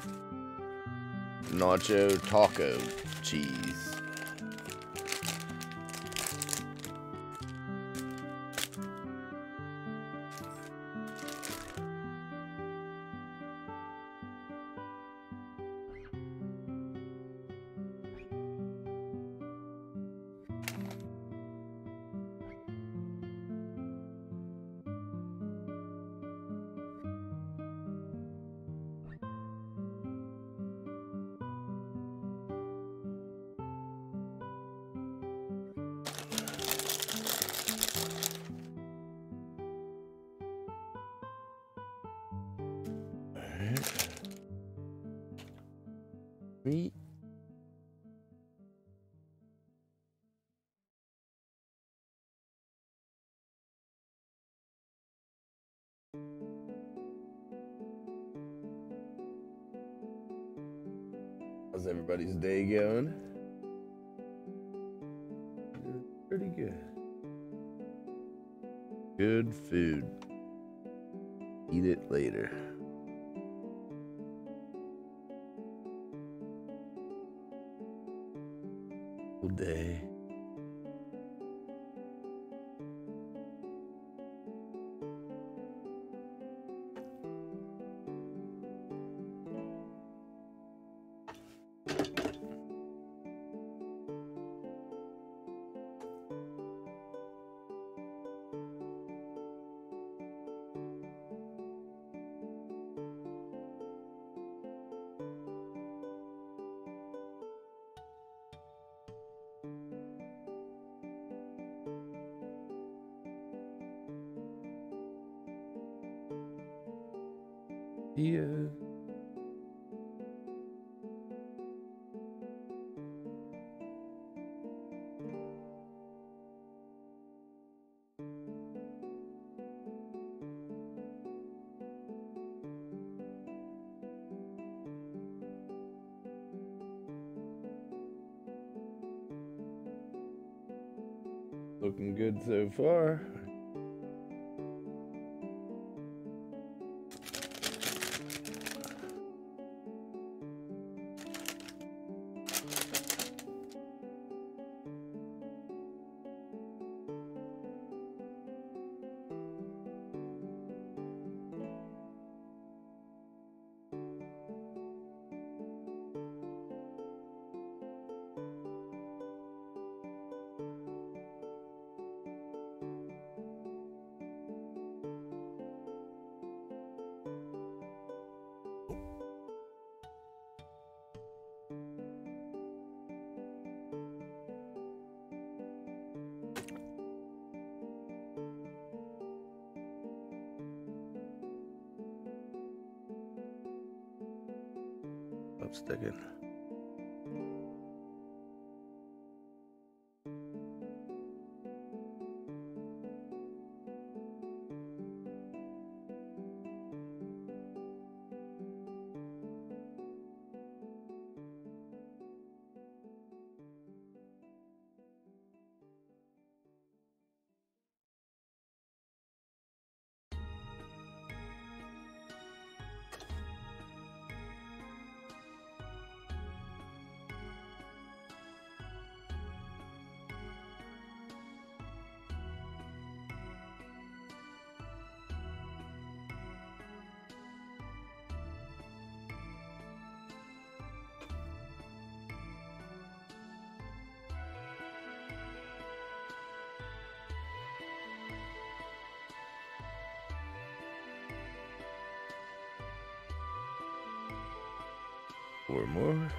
Nacho taco cheese. Meat. How's everybody's day going? Pretty good. Good food. Eat it later. All day. Yeah. Looking good so far. Stop sticking. Four more.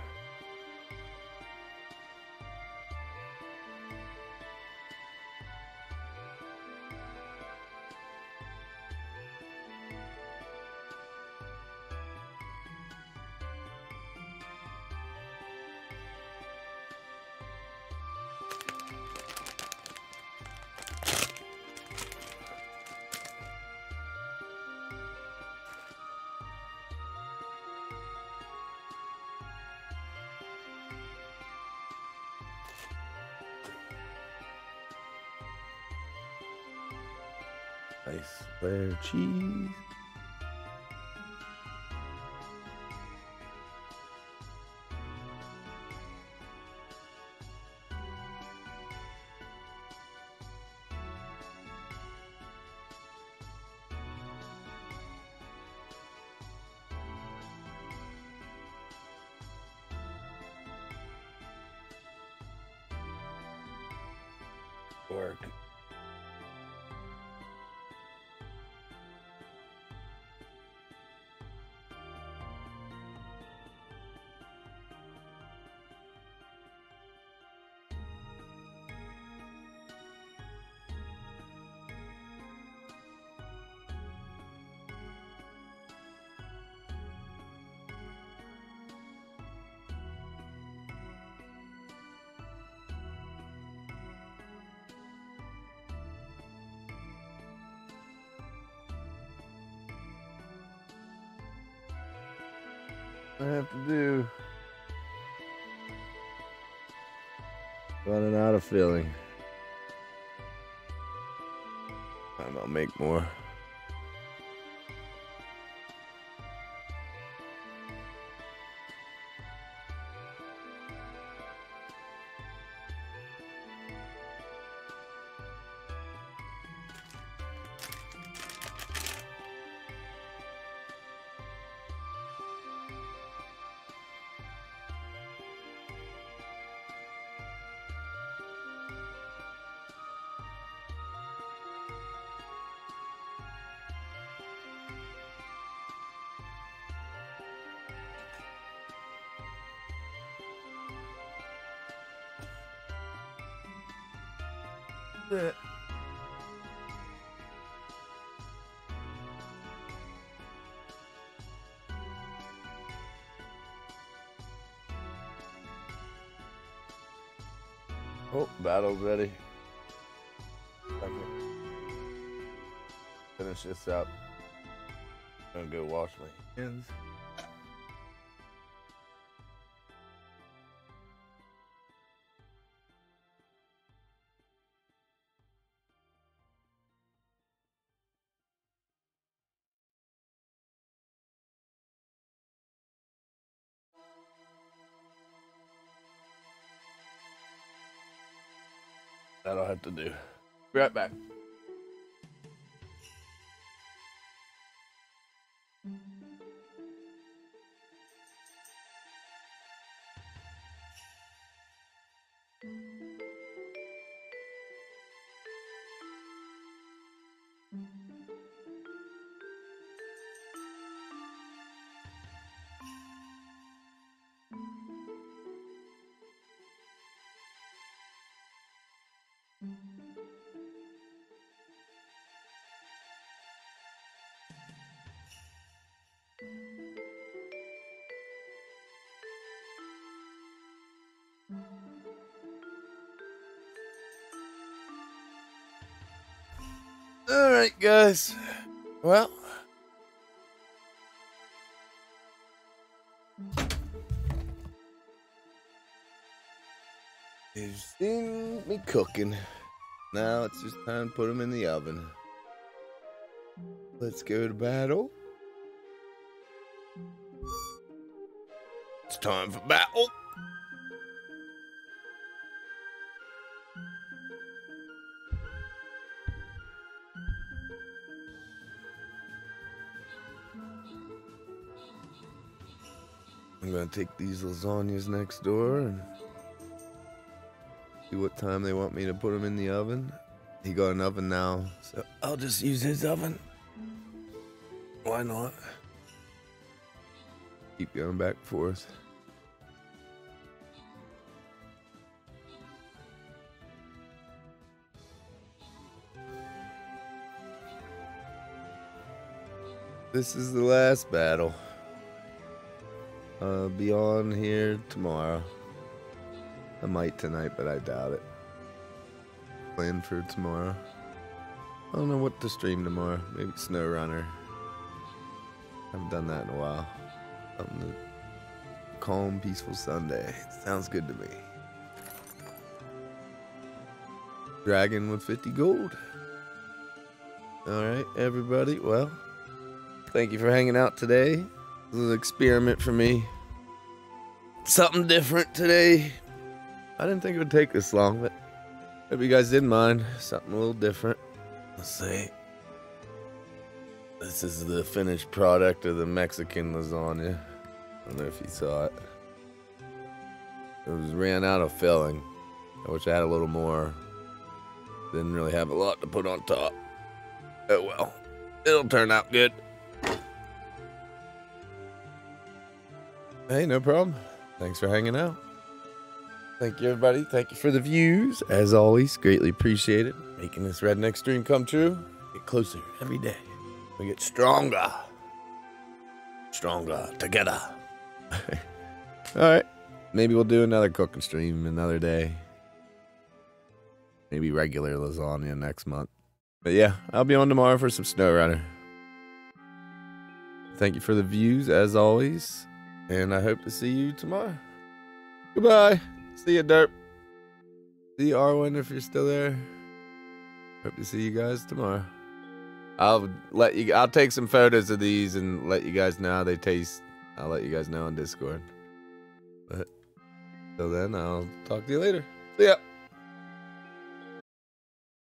Nice layer of cheese. Work. I have to do. Running out of filling. Time I'll make more. It. Oh, battle's ready. Okay. Finish this up. I'm gonna go wash my hands. That'll have to do. Be right back. All right, guys. Well, you've seen me cooking. Now it's just time to put them in the oven. Let's go to battle. It's time for battle. I'm gonna take these lasagnas next door and see what time they want me to put them in the oven. He got an oven now, so I'll just use his oven. Why not? Keep going back and forth. This is the last battle. I'll be on here tomorrow. I might tonight, but I doubt it. Plan for tomorrow. I don't know what to stream tomorrow. Maybe SnowRunner. I haven't done that in a while. Something to calm, peaceful Sunday. Sounds good to me. Dragon with fifty gold. Alright, everybody. Well, thank you for hanging out today. This is an experiment for me. Something different today. I didn't think it would take this long, but hope you guys didn't mind. Something a little different. Let's see. This is the finished product of the Mexican lasagna. I don't know if you saw it. It was ran out of filling. I wish I had a little more. Didn't really have a lot to put on top. Oh well. It'll turn out good. Hey, no problem. Thanks for hanging out. Thank you, everybody. Thank you for the views. As always, greatly appreciated. Making this redneck stream come true. Get closer every day. We get stronger. Stronger together. All right. Maybe we'll do another cooking stream another day. Maybe regular lasagna next month. But yeah, I'll be on tomorrow for some SnowRunner. Thank you for the views, as always. And I hope to see you tomorrow. Goodbye. See you, Derp. See you, Arwen, if you're still there. Hope to see you guys tomorrow. I'll let you. I'll take some photos of these and let you guys know how they taste. I'll let you guys know on Discord. But till then, I'll talk to you later. See ya.